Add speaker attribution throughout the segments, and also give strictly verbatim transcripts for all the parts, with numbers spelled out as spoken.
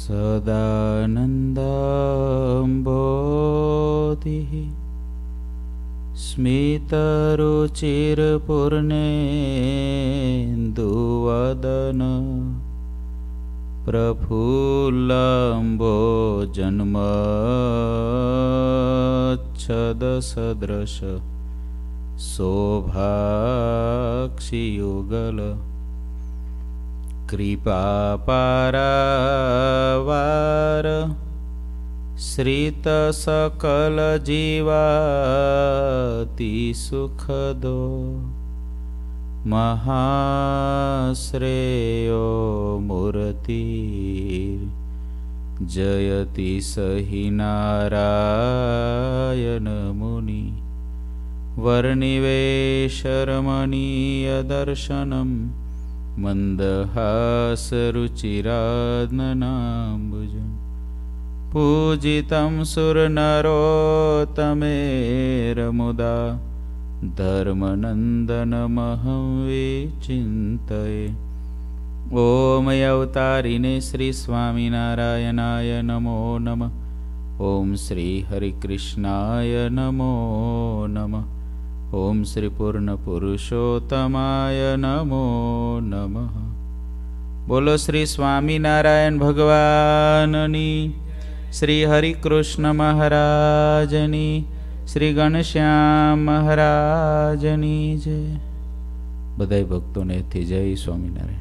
Speaker 1: सदानन्दम्बोधिः स्मितरुचिरपूर्णेन्दुवदन प्रफुल्लम्बो जन्मच्छदसदृश शोभाक्षियुगल कृपापारावार श्रितसकलजीवाति सुखदो महाश्रेयो मूर्ति जयति सहि नारायण मुनि वर्णिवेशरमणीयदर्शनम् मन्दहासरुचिराननाम्बुजम् पूजितं सुरनरोत्तमेरमुदा धर्मनन्दनमहं विचिन्तये। ॐ अवतारिणे श्री स्वामिनारायणाय नमो नमः। ॐ श्री हरिकृष्णाय नमो नमः। ॐ श्री पूर्णपुरुषोत्तमाय नमो नमः। बोलो श्री स्वामिनारायण भगवाननी, श्री हरिकृष्ण महाराजनी, श्री घनश्याम महाराजनी जय। बधाई भक्तों ने थी जय स्वामिनारायण।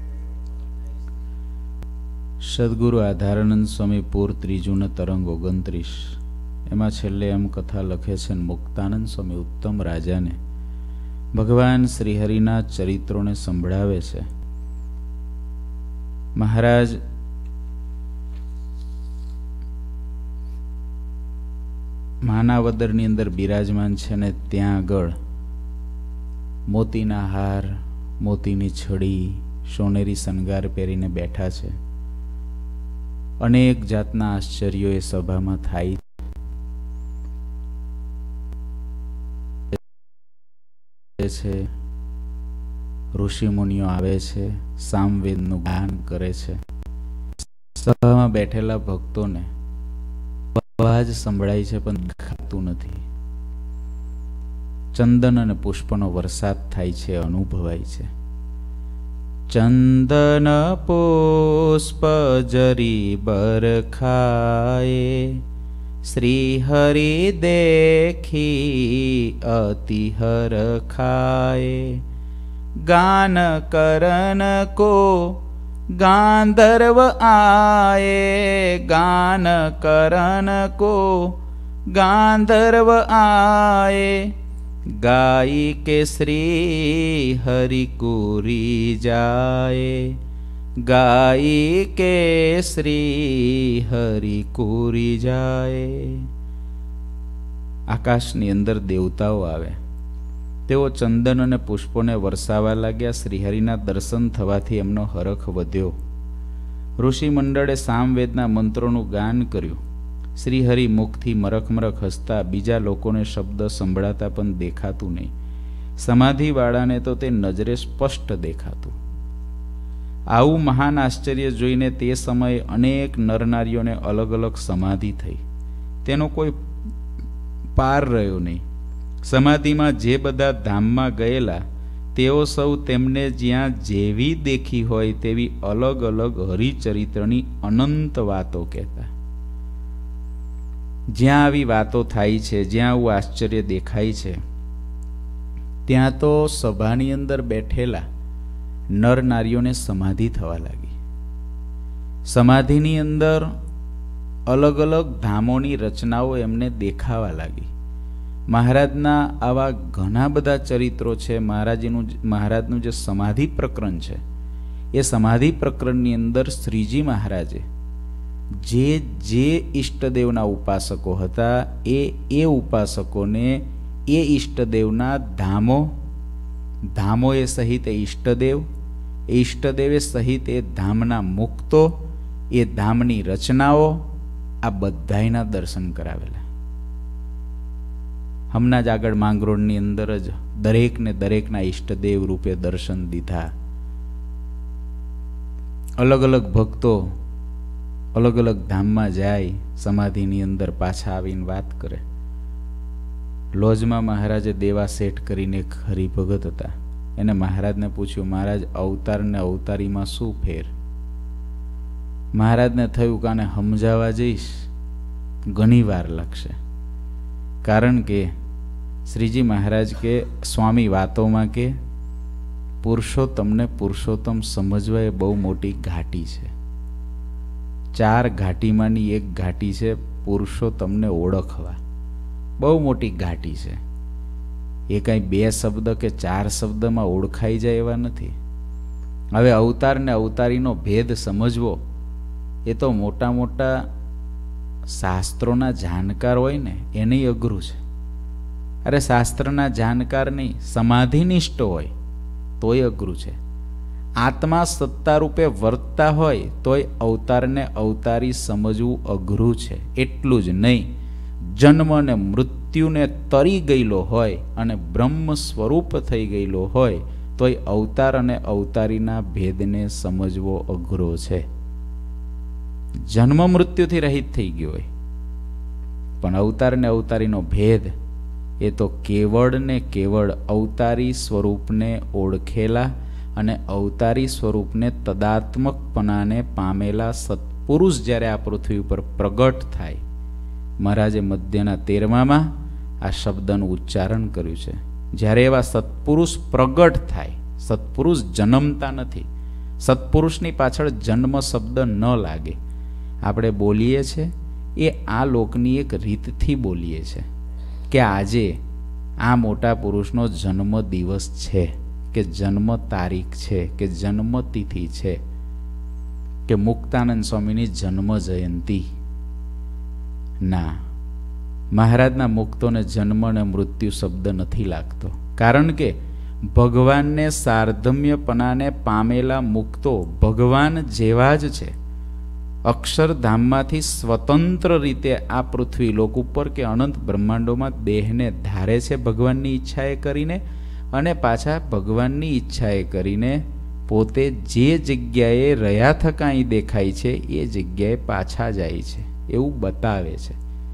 Speaker 1: सद्गुरु आधारानंद स्वामी पूर त्रीजुन तरंग ओगणत्रीस एमां छेल्ले एम कथा लखे छे। मुक्तानंद स्वामी उत्तम राजा ने भगवान श्रीहरिना चरित्रों ने संभळावे छे। महाराज मानावदरनी अंदर बिराजमान छे ने त्यां आगळ मोतीना हार, मोतीनी छड़ी, सोनेरी शणगार पहेरीने बैठा छे। अनेक जातना आश्चर्यो ए सभामां थाय छे। ऋषि मुनिओ आवे छे, सामवेदनुं गान करे छे। सभामां बैठेला भक्तोने अवाज संभळाय छे पण देखाતું નથી। चंदन अने पुष्पनो वरसाद थाय छे, अनुभवाय छे। चंदन पुष्प जरी बरखाए, श्री हरि देखी अति हरखाए। गान करन को गांधर्व आए, गान करन को गांधर्व आए। गाई के श्री हरि कोरी जाए, गाई के श्री हरि कोरी जाए। आकाशनी अंदर देवताओ आवे, तेओ चंदन अने पुष्पोने वरसावा लाग्या। श्रीहरिना दर्शन थवाथी एमनो हरख वध्यो। ऋषि मंडळे सामवेदना मंत्रोनुं गान कर्युं। श्रीहरि मुखथी मरख मरख हसता, बीजा लोकोने शब्द संभळाता पण देखातुं नहीं। समाधिवाळाने तो ते नजरे स्पष्ट देखातुं। आवुं महान आश्चर्य जोईने ते समये अनेक नरनारीओने अलग अलग समाधि थई। तेनो कोई पार रह्यो नहीं। समाधिमां जे बधा धाममां गयेला तेओ सौ तेमने ज्यां जेवी देखी होय तेवी अलग अलग हरिचरित्रनी अनंत वातो कहेता। ज्यां आवी वातो थाय छे, ज्यां आवुं आश्चर्य देखाय छे, त्यां तो सभानी अंदर बैठेला नर नारीओने समाधि थवा लागी। समाधिनी अंदर अलग अलग धामोनी रचनाओ एमने देखावा लागी। महाराजना आवा घणा बधा चरित्रों छे। महाराजीनुं महाराजनुं जे समाधि प्रकरण छे, ए समाधि प्रकरणनी अंदर श्रीजी महाराजे जे जे इष्टदेवना उपासको हता ए ए उपासकोने ए इष्टदेवना धामो धामोए सहित ए इष्टदेव ए इष्टदेवे सहित ए धामना मुक्तो ए धामनी रचनाओ आ बधायना दर्शन करावेला। हमना ज आगळ માંગરોળની અંદર જ દરેક ને દરેકના ઈષ્ટદેવ રૂપે દર્શન દીધા। अलग अलग भक्तो અલગ અલગ ધામમાં જાય, સમાધિની અંદર પાછા આવીને વાત કરે. લોજમાં મહારાજે દેવા સેટ કરીને એક હરિભગત હતા. એને મહારાજને પૂછ્યું, મહારાજ અવતાર ને અવતારીમાં શું ફેર? મહારાજને થયું કે આને સમજાવવા જઈશ ઘણી વાર લાગશે, કારણ કે શ્રીજી મહારાજ કે સ્વામી વાતોમાં કે પુરુષોત્તમને પુરુષોત્તમ સમજવા એ બહુ મોટી ઘાટી છે. ચાર ઘાટીમાંની એક ઘાટી છે પુરુષોત્તમને ઓળખવા. બહુ મોટી ઘાટી છે. એ કાંઈ બે શબ્દ કે ચાર શબ્દમાં ઓળખાઈ જાય એવા નથી. હવે અવતાર ને અવતારીનો ભેદ સમજવો એ તો મોટા મોટા શાસ્ત્રોના જાણકાર હોય ને એને અઘરું છે. અરે શાસ્ત્રના જાણકાર નહીં, સમાધિનિષ્ઠ હોય તોય અઘરું છે. આત્મા સત્તા રૂપે વર્તતા હોય તોય અવતારને અવતારી સમજવું અઘરું છે. એટલું જ નહીં, જન્મ અને મૃત્યુને તરી ગયેલો હોય અને બ્રહ્મ સ્વરૂપ થઈ ગયેલો હોય તોય અવતાર અને અવતારીના ભેદને સમજવો અઘરો છે. જન્મ મૃત્યુથી રહિત થઈ ગયો હોય પણ અવતાર ને અવતારીનો ભેદ એ તો કેવળ ને કેવળ અવતારી સ્વરૂપને ઓળખેલા અને અવતારી સ્વરૂપને તદાત્મકપણાને પામેલા સત્પુરુષ જ્યારે આ પૃથ્વી ઉપર પ્રગટ થાય, મહારાજે મધ્યના તેરમામાં આ શબ્દનું ઉચ્ચારણ કર્યું છે. જ્યારે એવા સત્પુરુષ પ્રગટ થાય, સત્પુરુષ જન્મતા નથી, સત્પુરુષની પાછળ જન્મ શબ્દ ન લાગે. આપણે બોલીએ છીએ એ આ લોકની એક રીતથી બોલીએ છીએ કે આજે આ મોટા પુરુષનો જન્મ દિવસ છે, કે જન્મ તારીખ છે, કે જન્મ તિથિ છે, કે મુક્તાનંદ સ્વામીની જન્મ જયંતિ. ના, મહારાજના મુક્તોને જન્મ અને મૃત્યુ શબ્દ નથી લાગતો, કારણ કે ભગવાનને સાર્ધમ્યપણાને પામેલા મુક્તો ભગવાન જેવા જ છે. અક્ષરધામમાંથી સ્વતંત્ર રીતે આ પૃથ્વી લોક ઉપર કે અનંત બ્રહ્માંડોમાં દેહને ધારે છે ભગવાનની ઈચ્છાએ કરીને, અને પાછા ભગવાનની ઈચ્છાએ કરીને પોતે જે જગ્યાએ રહ્યા થકા અહીં દેખાય છે એ જગ્યાએ પાછા જાય છે એવું બતાવે છે.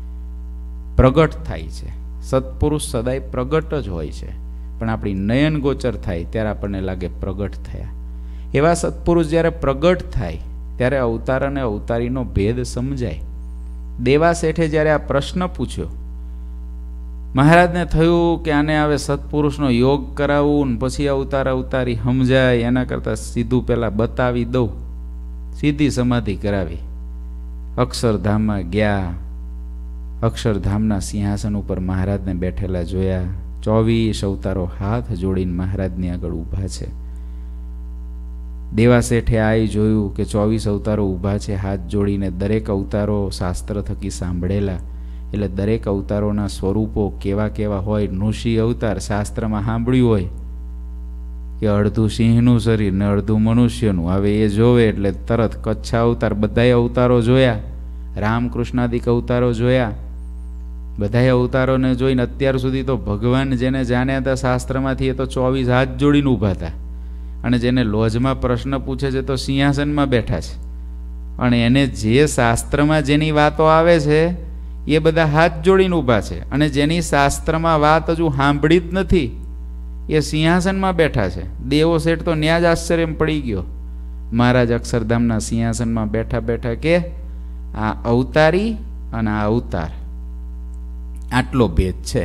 Speaker 1: પ્રગટ થાય છે. સત્પુરુષ સદાય પ્રગટ જ હોય છે, પણ આપણી નયન ગોચર થાય ત્યારે આપણને લાગે પ્રગટ થયા. એવા સત્પુરુષ જ્યારે પ્રગટ થાય ત્યારે અવતાર અને અવતારીનો ભેદ સમજાય. દેવા શેઠે જ્યારે આ પ્રશ્ન પૂછ્યો, મહારાજને થયું કે આને હવે સત્પુરુષનો યોગ કરાવું ને પછી અવતાર અવતારી સમજાય, એના કરતાં સીધું પહેલાં બતાવી દઉં. સીધી સમાધિ કરાવી. અક્ષરધામમાં ગયા. અક્ષરધામના સિંહાસન ઉપર મહારાજને બેઠેલા જોયા. ચોવીસ અવતારો હાથ જોડીને મહારાજની આગળ ઊભા છે. દેવા શેઠે આઈ જોયું કે ચોવીસ અવતારો ઊભા છે હાથ જોડીને. દરેક અવતારો શાસ્ત્ર થકી સાંભળેલા, એટલે દરેક અવતારોના સ્વરૂપો કેવા કેવા હોય. નૃષિ અવતાર શાસ્ત્રમાં સાંભળ્યું હોય કે અડધું સિંહનું શરીર ને અડધું મનુષ્યનું. હવે એ જોવે એટલે તરત કચ્છા અવતાર, બધાય અવતારો જોયા, રામકૃષ્ણાદિક અવતારો જોયા. બધાય અવતારોને જોઈને અત્યાર સુધી તો ભગવાન જેને જાણ્યા હતા શાસ્ત્રમાંથી એ તો ચોવીસ હાથ જોડીને ઊભા હતા, અને જેને લોજમાં પ્રશ્ન પૂછે છે તો સિંહાસનમાં બેઠા છે, અને એને જે શાસ્ત્રમાં જેની વાતો આવે છે એ બધા હાથ જોડીને ઊભા છે, અને જેની શાસ્ત્રમાં વાત હજુ સાંભળી જ નથી એ સિંહાસનમાં બેઠા છે. દેવો શેઠ તો ન્યા જ આશ્ચર્યમાં પડી ગયો. મહારાજ અક્ષરધામના સિંહાસનમાં બેઠા બેઠા કે આ અવતારી અને આ અવતાર, આટલો ભેદ છે.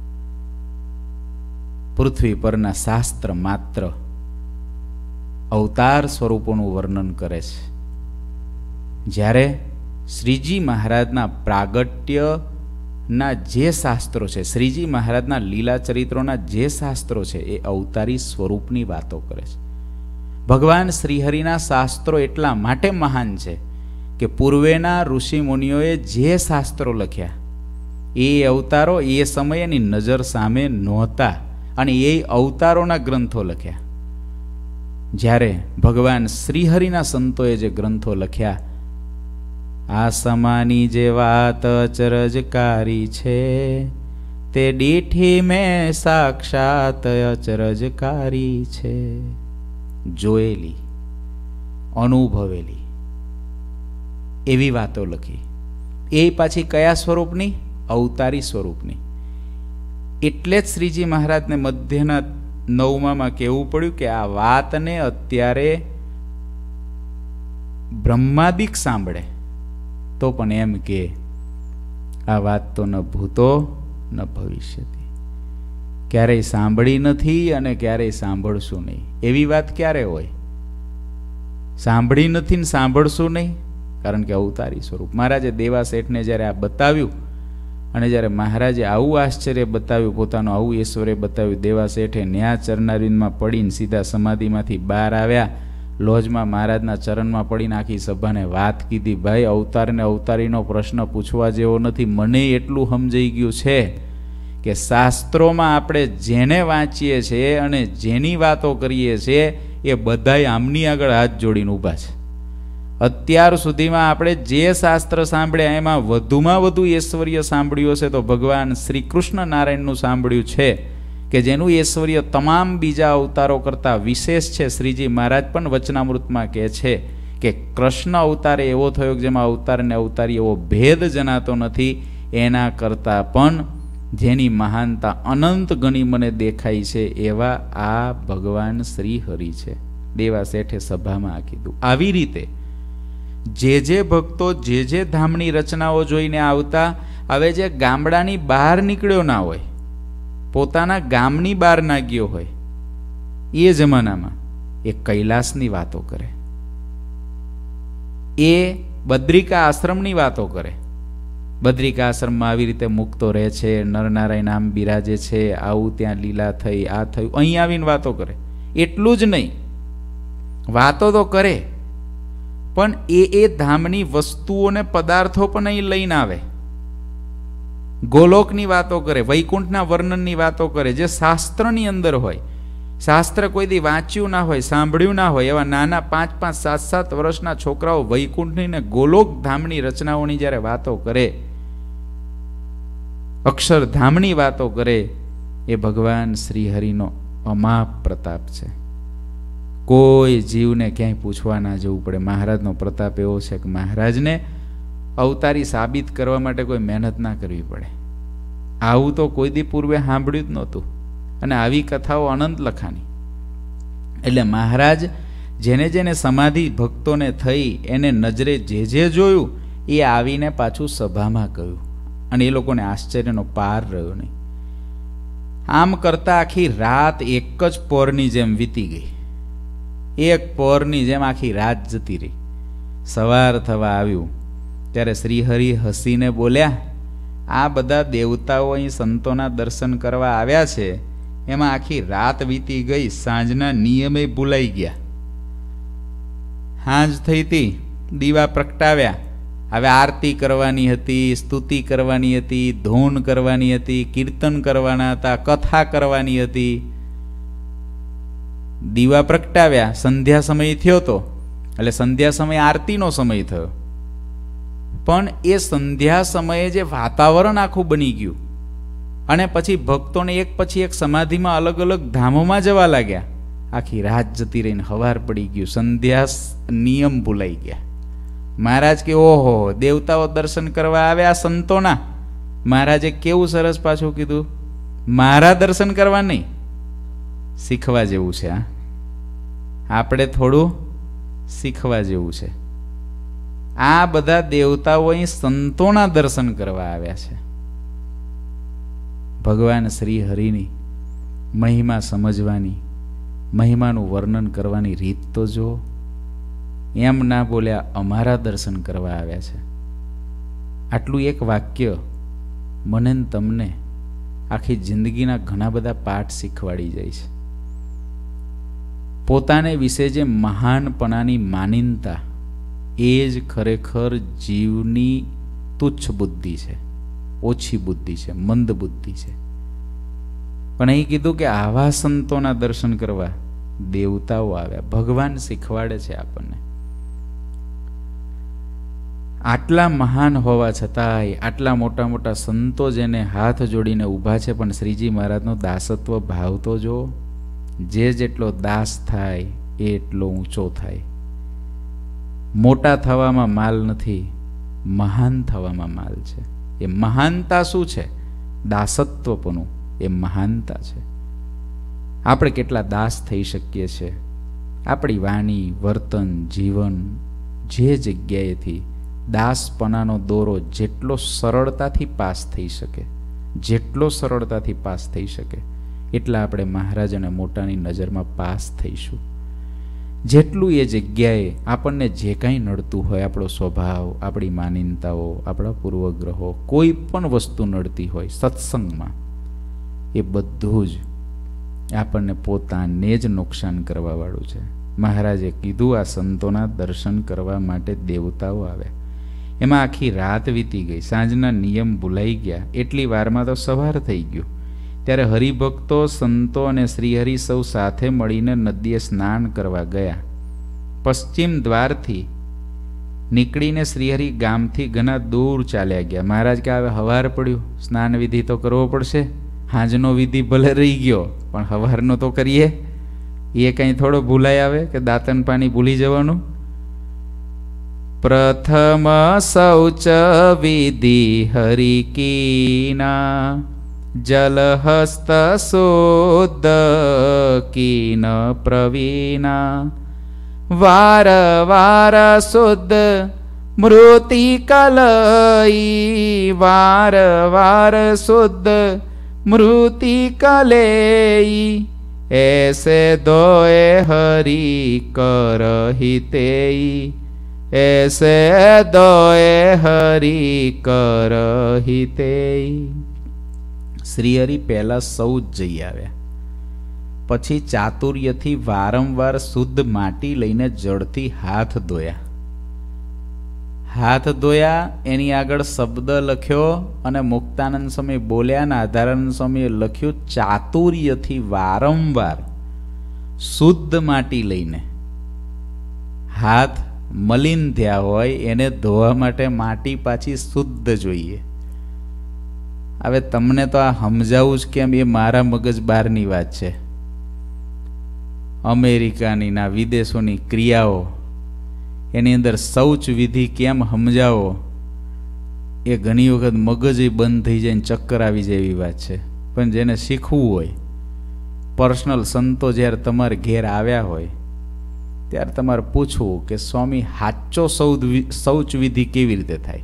Speaker 1: પૃથ્વી પરના શાસ્ત્ર માત્ર અવતાર સ્વરૂપોનું વર્ણન કરે છે. જ્યારે શ્રીજી મહારાજના પ્રાગટ્યના જે શાસ્ત્રો છે, શ્રીજી મહારાજના લીલા ચરિત્રોના જે શાસ્ત્રો છે એ અવતારી સ્વરૂપની વાતો કરે છે. ભગવાન શ્રીહરિના શાસ્ત્રો એટલા માટે મહાન છે કે પૂર્વેના ઋષિ મુનિઓએ જે શાસ્ત્રો લખ્યા એ અવતારો એ સમયની નજર સામે નહોતા, અને એ અવતારોના ગ્રંથો લખ્યા. જ્યારે ભગવાન શ્રીહરિના સંતોએ જે ગ્રંથો લખ્યા, આ સમાની જે વાત અચરજકારી છે તે દીઠી મેં સાક્ષાત અચરજકારી છે. જોયેલી, અનુભવેલી એવી વાતો લખી. એ પાછી કયા સ્વરૂપની? અવતારી સ્વરૂપની. એટલે જ શ્રીજી મહારાજને મધ્યના નવમામાં કહેવું પડ્યું કે આ વાતને અત્યારે બ્રહ્માદિક સાંભળે તો પણ એમ કે આ વાત તો ન ભૂતો ન ભવિષ્યતિ, ક્યારેય સાંભળી નથી અને ક્યારેય સાંભળશું નહીં. એવી વાત ક્યારે હોય? સાંભળી નથી ને સાંભળશું નહીં, કારણ કે અવતારી સ્વરૂપ. મહારાજે દેવા શેઠને જ્યારે આ બતાવ્યું અને જ્યારે મહારાજે આવું આશ્ચર્ય બતાવ્યું, પોતાનું આવું ઐશ્વર્ય બતાવ્યું, દેવા શેઠે ન્યા ચરણારવિંદમાં પડીને સીધા સમાધિમાંથી બહાર આવ્યા, લોજમાં મહારાજના ચરણમાં પડીને આખી સભાને વાત કીધી. ભાઈ, અવતારને અવતારીનો પ્રશ્ન પૂછવા જેવો નથી. મને એટલું સમજાઈ ગયું છે કે શાસ્ત્રોમાં આપણે જેને વાંચીએ છીએ અને જેની વાતો કરીએ છીએ એ બધાય આમની આગળ હાથ જોડીને ઊભા છે. અત્યાર સુધીમાં આપણે જે શાસ્ત્ર સાંભળ્યા એમાં વધુમાં વધુ ઐશ્વર્ય સાંભળ્યું છે તો ભગવાન શ્રી કૃષ્ણ નારાયણનું સાંભળ્યું છે કે જેનું ઐશ્વર્ય તમામ બીજા અવતારો કરતાં વિશેષ છે. શ્રીજી મહારાજ પણ વચનામૃતમાં કહે છે કે કૃષ્ણ અવતારે એવો થયો કે જેમાં અવતાર ને અવતારી એવો ભેદ જણાતો નથી. એના કરતાં પણ જેની મહાનતા અનંત ગણી મને દેખાય છે એવા આ ભગવાન શ્રી હરિ છે. દેવા શેઠે સભામાં આ કીધું. આવી રીતે જે જે ભક્તો જે જે ધામની રચનાઓ જોઈને આવતા, હવે જે ગામડાની બહાર નીકળ્યો ના હોય, પોતાના ગામની બહાર ના ગયો હોય, એ જમાનામાં એ કૈલાસની વાતો કરે, એ બદ્રિકા આશ્રમની વાતો કરે. બદ્રિકા આશ્રમમાં આવી રીતે મુક્તો રહે છે, નરનારાયણ આમ બિરાજે છે, આવું ત્યાં લીલા થઈ, આ થયું, અહીં આવીને વાતો કરે. એટલું જ નહીં, વાતો તો કરે પણ એ એ ધામની વસ્તુઓને પદાર્થો પણ અહીં લઈને આવે. ગોલોકની વાતો કરે, વૈકુંઠના વર્ણનની વાતો કરે, જે શાસ્ત્રની અંદર હોય. શાસ્ત્ર કોઈ દી વાંચ્યું ના હોય, સાંભળ્યું ના હોય, એવા નાના પાંચ પાંચ સાત સાત વર્ષના છોકરાઓ વૈકુંઠની ને ગોલોક ધામની રચનાઓની જ્યારે વાતો કરે, અક્ષરધામની વાતો કરે, એ ભગવાન શ્રી હરિનો અમાપ પ્રતાપ છે. કોઈ જીવને ક્યાંય પૂછવા ના જવું પડે. મહારાજનો પ્રતાપ એવો છે કે મહારાજને અવતારી સાબિત કરવા માટે કોઈ મહેનત ના કરવી પડે. આવું તો કોઈ દી પૂર્વે સાંભળ્યું જ નહોતું, અને આવી કથાઓ અનંત લખાની. એટલે મહારાજ જેને જેને સમાધિ ભક્તોને થઈ એને નજરે જે જે જોયું એ આવીને પાછું સભામાં કહ્યું, અને એ લોકોને આશ્ચર્યનો પાર રહ્યો નહીં. આમ કરતા આખી રાત એક જ પોરની જેમ વીતી ગઈ. એક પોરની જેમ આખી રાત જતી રહી. સવાર થવા આવ્યું ત્યારે શ્રીહરિ હસીને બોલ્યા, આ બધા દેવતાઓ અહીં સંતોના દર્શન કરવા આવ્યા છે, એમાં આખી રાત વીતી ગઈ, સાંજના નિયમે ભૂલાઈ ગયા. સાંજ થઈ હતી, દીવા પ્રગટાવ્યા, હવે આરતી કરવાની હતી, સ્તુતિ કરવાની હતી, ધૂન કરવાની હતી, કીર્તન કરવાના હતા, કથા કરવાની હતી. દીવા પ્રગટાવ્યા, સંધ્યા સમય થયો તો, એટલે સંધ્યા સમય આરતીનો સમય થયો. પણ એ સંધ્યા સમયે જે વાતાવરણ આખું બની ગયું, અને પછી ભક્તોને એક પછી એક સમાધિમાં અલગ અલગ ધામોમાં જવા લાગ્યા. આખી રાત જતી રહીને હવાર પડી ગયું, સંધ્યા નિયમ ભૂલાઈ ગયા. મહારાજ કે ઓહો, દેવતાઓ દર્શન કરવા આવ્યા સંતોના. મહારાજે કેવું સરસ પાછું કીધું, મારા દર્શન કરવા નહીં, શીખવા જેવું છે. હા, આપણે થોડું શીખવા જેવું છે. આ બધા દેવતાઓ અહીં સંતોના દર્શન કરવા આવ્યા છે. ભગવાન શ્રી હરિની મહિમા સમજવાની, મહિમાનું વર્ણન કરવાની રીત તો જો. એમ ના બોલ્યા અમારા દર્શન કરવા આવ્યા છે. આટલું એક વાક્ય મને ને તમને આખી જિંદગીના ઘણા બધા પાઠ શીખવાડી જાય છે. પોતાને વિશે જે મહાનપણાની માનીનતા, એ જ ખરેખર જીવની તુચ્છ બુદ્ધિ છે, ઓછી બુદ્ધિ છે, મંદ બુદ્ધિ છે. પણ અહીં કીધું કે આવા સંતોના દર્શન કરવા દેવતાઓ આવ્યા. ભગવાન શીખવાડે છે આપણને. આટલા મહાન હોવા છતાંય આટલા મોટા મોટા સંતો જેને હાથ જોડીને ઊભા છે, પણ શ્રીજી મહારાજનો દાસત્વ ભાવ તો જો. જે જેટલો દાસ થાય એ એટલો ઊંચો થાય. મોટા થવામાં માલ નથી, મહાન થવામાં માલ છે. એ મહાનતા શું છે? દાસત્વપણું એ મહાનતા છે. આપણે કેટલા દાસ થઈ શકીએ છીએ. આપણી વાણી, વર્તન, જીવન જે જગ્યાએથી દાસપણાનો દોરો જેટલો સરળતાથી પાસ થઈ શકે, જેટલો સરળતાથી પાસ થઈ શકે એટલા આપણે મહારાજ અને મોટાની નજરમાં પાસ થઈશું. જેટલું એ જગ્યાએ આપણને જે કાંઈ નડતું હોય, આપણો સ્વભાવ, આપણી માનીનતાઓ, આપણા પૂર્વગ્રહો, કોઈ પણ વસ્તુ નડતી હોય સત્સંગમાં, એ બધું જ આપણને પોતાને જ નુકસાન કરવાવાળું છે. મહારાજે કીધું આ સંતોના દર્શન કરવા માટે દેવતાઓ આવ્યા. એમાં આખી રાત વીતી ગઈ, સાંજના નિયમ ભૂલાઈ ગયા. એટલી વારમાં તો સવાર થઈ ગયું. ત્યારે હરિભક્તો, સંતો અને શ્રીહરિ સૌ સાથે મળીને નદીએ સ્નાન કરવા ગયા. પશ્ચિમ દ્વારથી નીકળીને શ્રીહરિ ગામથી ઘણા દૂર ચાલ્યા ગયા. મહારાજ કે હવે હવાર પડ્યું, સ્નાન વિધિ તો કરવો પડશે. હાંજનો વિધિ ભલે રહી ગયો પણ હવારનો તો કરીએ. એ કંઈ થોડો ભૂલાઈ આવે કે દાંતન પાણી ભૂલી જવાનું. પ્રથમ શૌચ વિધિ હરિકીના, જલહસ્ત શુદ્ધ કીન પ્રવીણા, વાર વાર શુદ્ધ મૃતિ કલઈ, વાર વાર શુદ્ધ મૃતિ કલેઈ, ऐसे दोए हरि कर हितेई, ऐसे दोए हरि कर हितेई. શ્રીહરિ પહેલા સૌ જ જઈ આવ્યા. પછી ચાતુર્યથી વારંવાર શુદ્ધ માટી લઈને જળથી હાથ ધોયા. હાથ ધોયા, એની આગળ શબ્દ લખ્યો અને મુક્તાનંદ સ્વામી બોલ્યા અને આધારાનંદ સ્વામીએ લખ્યું ચાતુર્યથી વારંવાર શુદ્ધ માટી લઈને. હાથ મલિન થયા હોય એને ધોવા માટે માટી પાછી શુદ્ધ જોઈએ. હવે તમને તો આ સમજાવું જ કેમ, એ મારા મગજ બહારની વાત છે. અમેરિકાની ના વિદેશોની ક્રિયાઓ, એની અંદર શૌચ વિધિ કેમ સમજાવો, એ ઘણી વખત મગજ બંધ થઈ જાય ને ચક્કર આવી જાય એવી વાત છે. પણ જેને શીખવું હોય, પર્સનલ સંતો જ્યારે તમારે ઘેર આવ્યા હોય ત્યારે તમારે પૂછવું કે સ્વામી સાચો શૌચ શૌચ વિધિ કેવી રીતે થાય?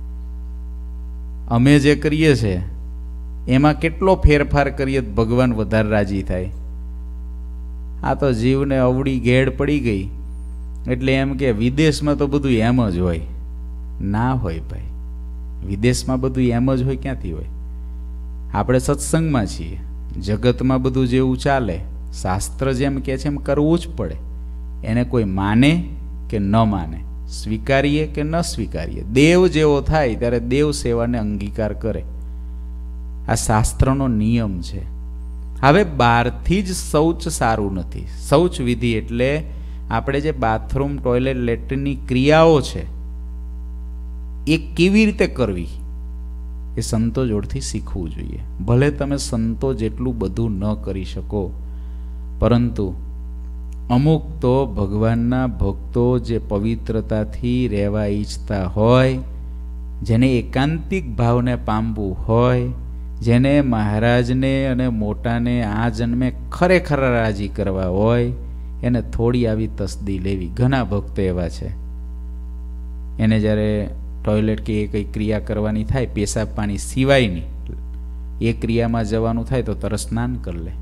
Speaker 1: અમે જે કરીએ છીએ એમાં કેટલો ફેરફાર કરીએ ભગવાન વધારે રાજી થાય? આ તો જીવને અવળી ગેડ પડી ગઈ એટલે એમ કે વિદેશમાં તો બધું એમ જ હોય. ના હોય ભાઈ, વિદેશમાં બધું એમ જ હોય ક્યાંથી હોય? આપણે સત્સંગમાં છીએ, જગતમાં બધું જેવું ચાલે, શાસ્ત્ર જેમ કહે છે એમ કરવું જ પડે. એને કોઈ માને કે ન માને, સ્વીકારીએ કે ન સ્વીકારીએ, દેવ જેવો થાય ત્યારે દેવ સેવાને અંગીકાર કરે. આ શાસ્ત્રનો નિયમ છે. હવે બહારથી જ શૌચ સારું નથી. શૌચ વિધિ એટલે આપણે જે બાથરૂમ, ટોયલેટ, લેટ્રિનની ક્રિયાઓ છે એ કેવી રીતે કરવી એ સંતો જોડથી શીખવું જોઈએ. ભલે તમે સંતો જેટલું બધું ન કરી શકો, પરંતુ અમુક તો ભગવાનના ભક્તો જે પવિત્રતાથી રહેવા ઈચ્છતા હોય, જેને એકાંતિક ભાવને પામવું હોય, જેને મહારાજને અને મોટાને આ જન્મે ખરેખર રાજી કરવા હોય, એને થોડી આવી તસદી લેવી. ઘણા ભક્તો એવા છે, એને જ્યારે ટોયલેટ કે એ કંઈ ક્રિયા કરવાની થાય, પેશાબ પાણી સિવાયની એ ક્રિયામાં જવાનું થાય તો તરત સ્નાન કરી લે.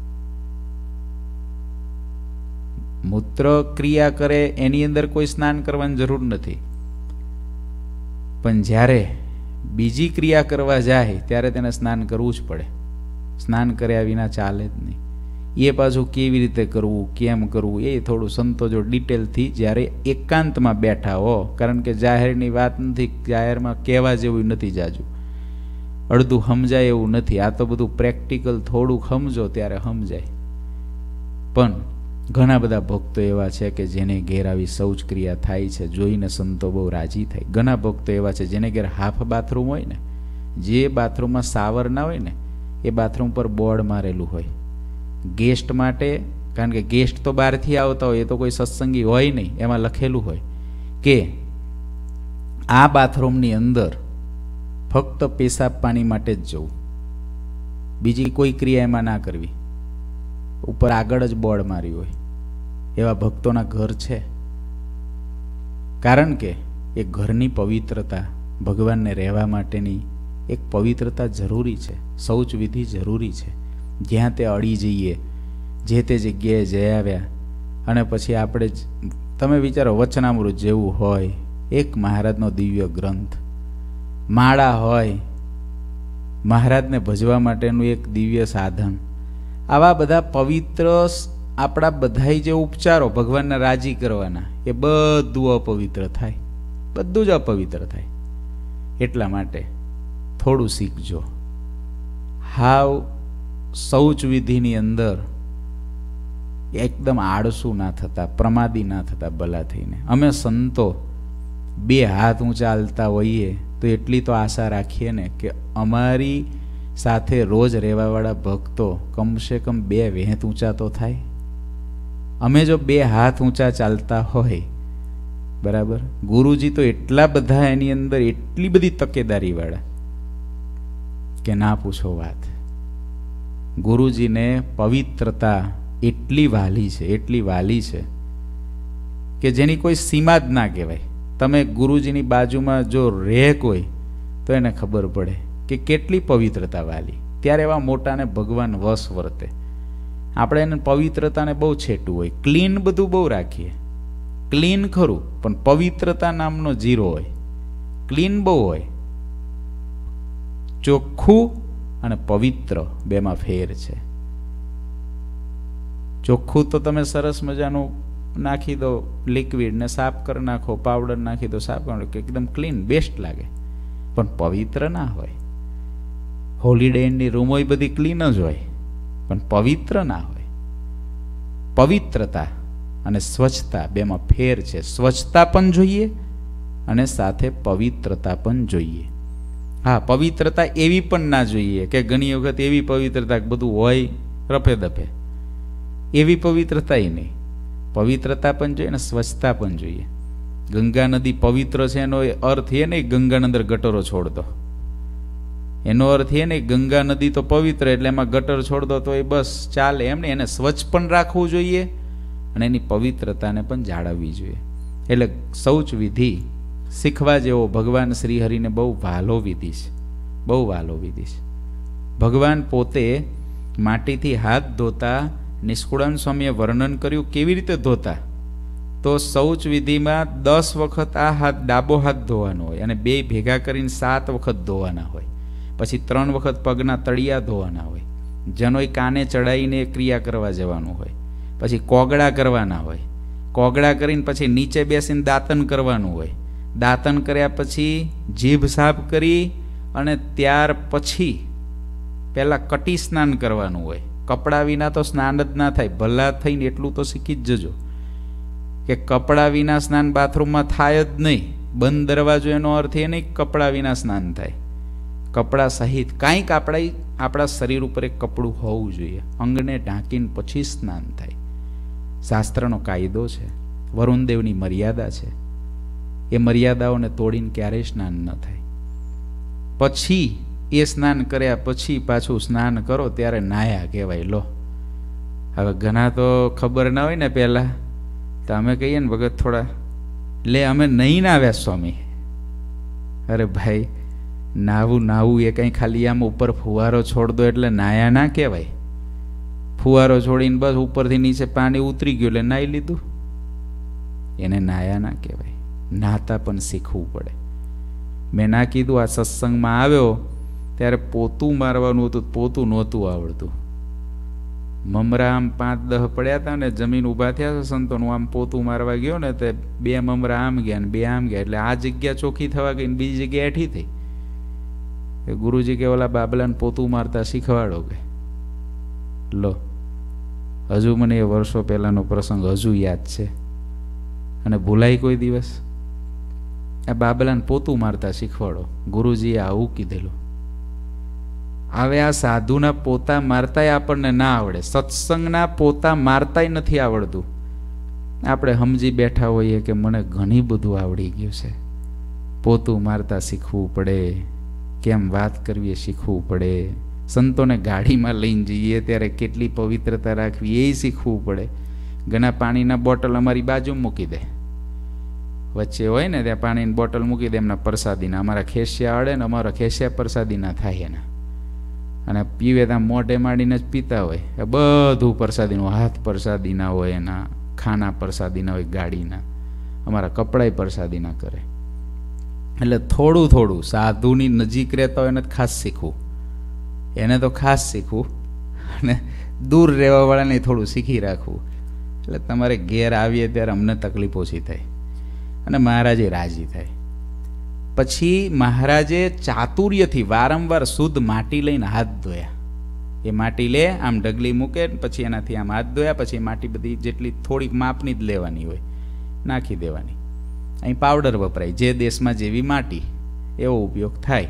Speaker 1: મૂત્ર ક્રિયા કરે એની અંદર કોઈ સ્નાન કરવાની જરૂર નથી, પણ જ્યારે બીજી ક્રિયા કરવા જાય ત્યારે તેને સ્નાન કરવું જ પડે. સ્નાન કર્યા વિના ચાલે જ નહીં. એ પાછું કેવી રીતે કરવું, કેમ કરવું, એ થોડું સંતો જો ડિટેલથી જ્યારે એકાંતમાં બેઠા હો, કારણ કે જાહેરની વાત નથી, જાહેરમાં કહેવા જેવું નથી, જાજુ અડધું સમજાય એવું નથી. આ તો બધું પ્રેક્ટિકલ થોડુંક સમજો ત્યારે સમજાય. પણ ઘણા બધા ભક્તો એવા છે કે જેને ઘેર આવી શૌચ ક્રિયા થાય છે, જોઈને સંતો બહુ રાજી થાય. ઘણા ભક્તો એવા છે જેને ઘેર હાફ બાથરૂમ હોય ને, જે બાથરૂમમાં શાવર ના હોય ને એ બાથરૂમ પર બોર્ડ મારેલું હોય ગેસ્ટ માટે. કારણ કે ગેસ્ટ તો બહારથી આવતા હોય, એ તો કોઈ સત્સંગી હોય નહીં. એમાં લખેલું હોય કે આ બાથરૂમની અંદર ફક્ત પેશાબ પાણી માટે જ જવું, બીજી કોઈ ક્રિયા એમાં ના કરવી. ઉપર આગળ જ બોર્ડ માર્યું હોય એવા ભક્તોના ઘર છે. કારણ કે એ ઘરની પવિત્રતા, ભગવાનને રહેવા માટેની એક પવિત્રતા જરૂરી છે, શૌચ વિધિ જરૂરી છે. જ્યાં તે અડી જઈએ, જે તે જગ્યાએ જઈ આવ્યા અને પછી આપણે જ, તમે વિચારો વચનામૃત જેવું હોય, એક મહારાજનો દિવ્ય ગ્રંથ, માળા હોય, મહારાજને ભજવા માટેનું એક દિવ્ય સાધન, આવા બધા પવિત્ર આપણા બધાય જે ઉપચારો ભગવાનને રાજી કરવાના, એ બધું અપવિત્ર થાય, બધું જ અપવિત્ર થાય. એટલા માટે થોડું શીખજો. હાવ શૌચ વિધિની અંદર એકદમ આળસુ ના થતા, પ્રમાદી ના થતા ભલા થઈને. અમે સંતો બે હાથ ઊંચા હાલતા હોઈએ તો એટલી તો આશા રાખીએ ને કે અમારી સાથે રોજ રહેવાવાળા ભક્તો કમસે કમ બે વેંત ઊંચા તો થાય. અમે જો બે હાથ ઊંચા ચાલતા હોય, બરાબર, ગુરુજી તો એટલા બધા એની અંદર એટલી બધી તકેદારી વાળા કે ના પૂછો વાત. ગુરુજીને પવિત્રતા એટલી વાલી છે, એટલી વાલી છે કે જેની કોઈ સીમા જ ના કહેવાય. તમે ગુરુજીની બાજુમાં જો રહે કોઈ તો એને ખબર પડે કે કેટલી પવિત્રતા વાલી. ત્યારે એવા મોટાને ભગવાન વશ વર્તે. આપણે એને પવિત્રતાને બહુ છેટું હોય, ક્લીન બધું બહુ રાખીએ, ક્લીન ખરું પણ પવિત્રતા નામનો જીરો હોય. ક્લીન બહુ હોય, ચોખ્ખું અને પવિત્ર બેમાં ફેર છે. ચોખ્ખું તો તમે સરસ મજાનું નાખી દો, લિક્વિડ ને સાફ કરી નાખો, પાવડર નાખી દો, સાફ કરો, એકદમ ક્લીન બેસ્ટ લાગે. પણ પવિત્ર ના હોય. હોલિડે ઇનની રૂમ હોય બધી ક્લીન જ હોય, પણ પવિત્ર ના હોય. પવિત્રતા અને સ્વચ્છતા બેમાં ફેર છે. સ્વચ્છતા પણ જોઈએ અને સાથે પવિત્રતા પણ જોઈએ. હા, પવિત્રતા એવી પણ ના જોઈએ કે ઘણી વખત એવી પવિત્રતા બધું હોય રફે દફે, એવી પવિત્રતા નહીં. પવિત્રતા પણ જોઈએ અને સ્વચ્છતા પણ જોઈએ. ગંગા નદી પવિત્ર છે એનો અર્થ એ નહીં ગંગાની અંદર ગટરો છોડ દો. એનો અર્થ એ નહીં ગંગા નદી તો પવિત્ર એટલે એમાં ગટર છોડ દો તો એ બસ ચાલે, એમ નહીં. એને સ્વચ્છ પણ રાખવું જોઈએ અને એની પવિત્રતાને પણ જાળવવી જોઈએ. એટલે શૌચ વિધિ શીખવા જેવો ભગવાન શ્રી હરિને બહુ વાલો વિધિ છે, બહુ વાલો વિધિ છે. ભગવાન પોતે માટીથી હાથ ધોતા નિષ્કુળાનંદ સ્વામીએ વર્ણન કર્યું કેવી રીતે ધોતા. તો શૌચ વિધિમાં દસ વખત આ હાથ, ડાબો હાથ ધોવાનો હોય અને બે ભેગા કરીને સાત વખત ધોવાના હોય. પછી ત્રણ વખત પગના તળિયા ધોવાના હોય. જનોય કાને ચડાવીને ક્રિયા કરવા જવાનું હોય. પછી કોગળા કરવાના હોય. કોગળા કરીને પછી નીચે બેસીને દાંતન કરવાનું હોય. દાંતન કર્યા પછી જીભ સાફ કરી અને ત્યાર પછી પહેલાં કટી સ્નાન કરવાનું હોય. કપડાં વિના તો સ્નાન જ ના થાય. ભલા થઈને એટલું તો શીખી જ જજો કે કપડાં વિના સ્નાન બાથરૂમમાં થાય જ નહીં. બંધ દરવાજો એનો અર્થ એ નહીં કપડાં વિના સ્નાન થાય. કપડાં સહિત કાંઈક આપણા આપણા શરીર ઉપર એક કપડું હોવું જોઈએ. અંગને ઢાંકીને પછી સ્નાન થાય. શાસ્ત્રનો કાયદો છે, વરુણદેવની મર્યાદા છે. એ મર્યાદાઓને તોડીને ક્યારેય સ્નાન ન થાય. પછી એ સ્નાન કર્યા પછી પાછું સ્નાન કરો ત્યારે નાયા કહેવાય. લો, હવે ઘણા તો ખબર ના હોય ને પહેલાં, તો અમે કહીએ ને ભગત થોડા લે અમે નહીં નાવ્યા સ્વામી. અરે ભાઈ, નાવું નાવું એ કંઈ ખાલી આમ ઉપર ફુવારો છોડ દો એટલે નાયા ના કહેવાય. ફુવારો છોડીને બસ ઉપરથી નીચે પાણી ઉતરી ગયું એટલે નાહી લીધું, એને નાયા ના કહેવાય. નાહતા પણ શીખવું પડે. મેં ના કીધું આ સત્સંગમાં આવ્યો ત્યારે પોતું મારવાનું હતું, પોતું નહોતું આવડતું. મમરા આમ પાંચ દહ પડ્યા હતા ને જમીન ઊભા થયા સંતોનું, આમ પોતું મારવા ગયો ને તે બે મમરા આમ ગયા ને બે આમ ગયા એટલે આ જગ્યા ચોખ્ખી થવા ગઈ ને બીજી જગ્યા એઠી થઈ. ગુરુજી કે ઓલા બાબલાને પોતું મારતા શીખવાડો કે. લો, હજુ મને એ વર્ષો પહેલાનો પ્રસંગ હજુ યાદ છે અને ભૂલાય કોઈ દિવસ. આ બાબલાને પોતું મારતા શીખવાડો, ગુરુજીએ આવું કીધેલું. હવે આ સાધુના પોતા મારતાય આપણને ના આવડે, સત્સંગના પોતા મારતાય નથી આવડતું. આપણે સમજી બેઠા હોઈએ કે મને ઘણી બધું આવડી ગયું છે, પોતું મારતા શીખવું પડે, કેમ વાત કરવી એ શીખવું પડે, સંતોને ગાડીમાં લઈને જઈએ ત્યારે કેટલી પવિત્રતા રાખવી એ શીખવું પડે. ઘણા પાણીના બોટલ અમારી બાજુ મૂકી દે, વચ્ચે હોય ને ત્યાં પાણીની બોટલ મૂકી દે એમના પ્રસાદીના. અમારા ખેસિયા અડે ને અમારા ખેસિયા પ્રસાદીના થાય એના, અને પીવે ત્યાં મોઢે માંડીને જ પીતા હોય. એ બધું પ્રસાદીનું, હાથ પ્રસાદીના હોય, એના ખાના પ્રસાદીના હોય, ગાડીના. અમારા કપડાય પ્રસાદીના કરે. એટલે થોડું થોડું સાધુની નજીક રહેતા હોય એને ખાસ શીખવું, એને તો ખાસ શીખવું, અને દૂર રહેવાવાળાને થોડું શીખી રાખવું. એટલે તમારે ઘેર આવીએ ત્યારે અમને તકલીફ ઓછી થાય અને મહારાજે રાજી થાય. પછી મહારાજે ચાતુર્યથી વારંવાર શુદ્ધ માટી લઈને હાથ ધોયા. એ માટી લે, આમ ડગલી મૂકે, પછી એનાથી આમ હાથ ધોયા. પછી માટી બધી જેટલી થોડીક માપની જ લેવાની હોય, નાખી દેવાની. અહીં પાવડર વપરાય, જે દેશમાં જેવી માટી એવો ઉપયોગ થાય.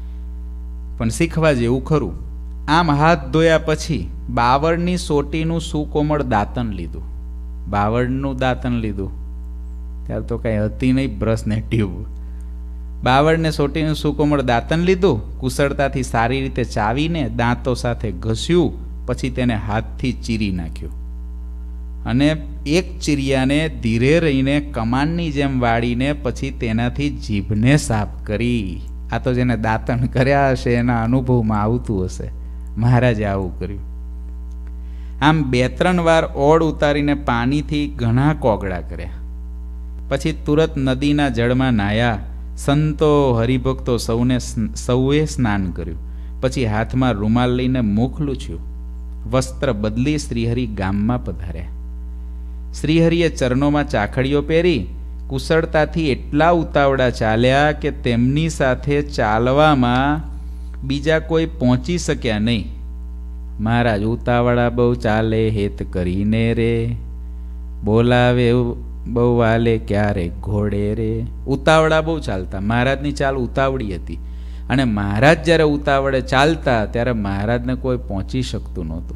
Speaker 1: પણ શીખવા જેવું ખરું. આમ હાથ ધોયા પછી બાવળની સોટીનું સુકોમળ દાંતણ લીધું. બાવળનું દાંતણ લીધું ત્યારે તો કાંઈ હતી નહીં બ્રશ ને ટ્યુબ. બાવળને સોટીનું સુકોમળ દાંતણ લીધું, કુશળતાથી સારી રીતે ચાવીને દાંતો સાથે ઘસ્યું. પછી તેને હાથથી ચીરી નાખ્યું અને એક ચીરિયાને ધીરે રહીને કમાનની જેમ વાળીને પછી તેનાથી જીભને સાફ કરી. આ તો જેને દાંતણ કર્યા હશે એના અનુભવમાં આવતું હશે. મહારાજે આવું કર્યું. આમ બે ત્રણ વાર ઓળ ઉતારીને પાણીથી ઘણા કોગળા કર્યા. પછી તુરત નદીના જળમાં નાહ્યા. સંતો હરિભક્તો સૌને સૌએ સ્નાન કર્યું. પછી હાથમાં રૂમાલ લઈને મુખ લૂછ્યું. વસ્ત્ર બદલી શ્રીહરિ ગામમાં પધાર્યા. શ્રીહરિએ ચરણોમાં ચાખડીઓ પહેરી કુશળતાથી એટલા ઉતાવળા ચાલ્યા કે તેમની સાથે ચાલવામાં બીજા કોઈ પહોંચી શક્યા નહીં. મહારાજ ઉતાવળા બહુ ચાલે હેત કરીને રે, બોલાવે બહુ વાલે ક્યારે ઘોડે રે. ઉતાવળા બહુ ચાલતા. મહારાજની ચાલ ઉતાવળી હતી, અને મહારાજ જ્યારે ઉતાવળે ચાલતા ત્યારે મહારાજને કોઈ પહોંચી શકતું નહોતું.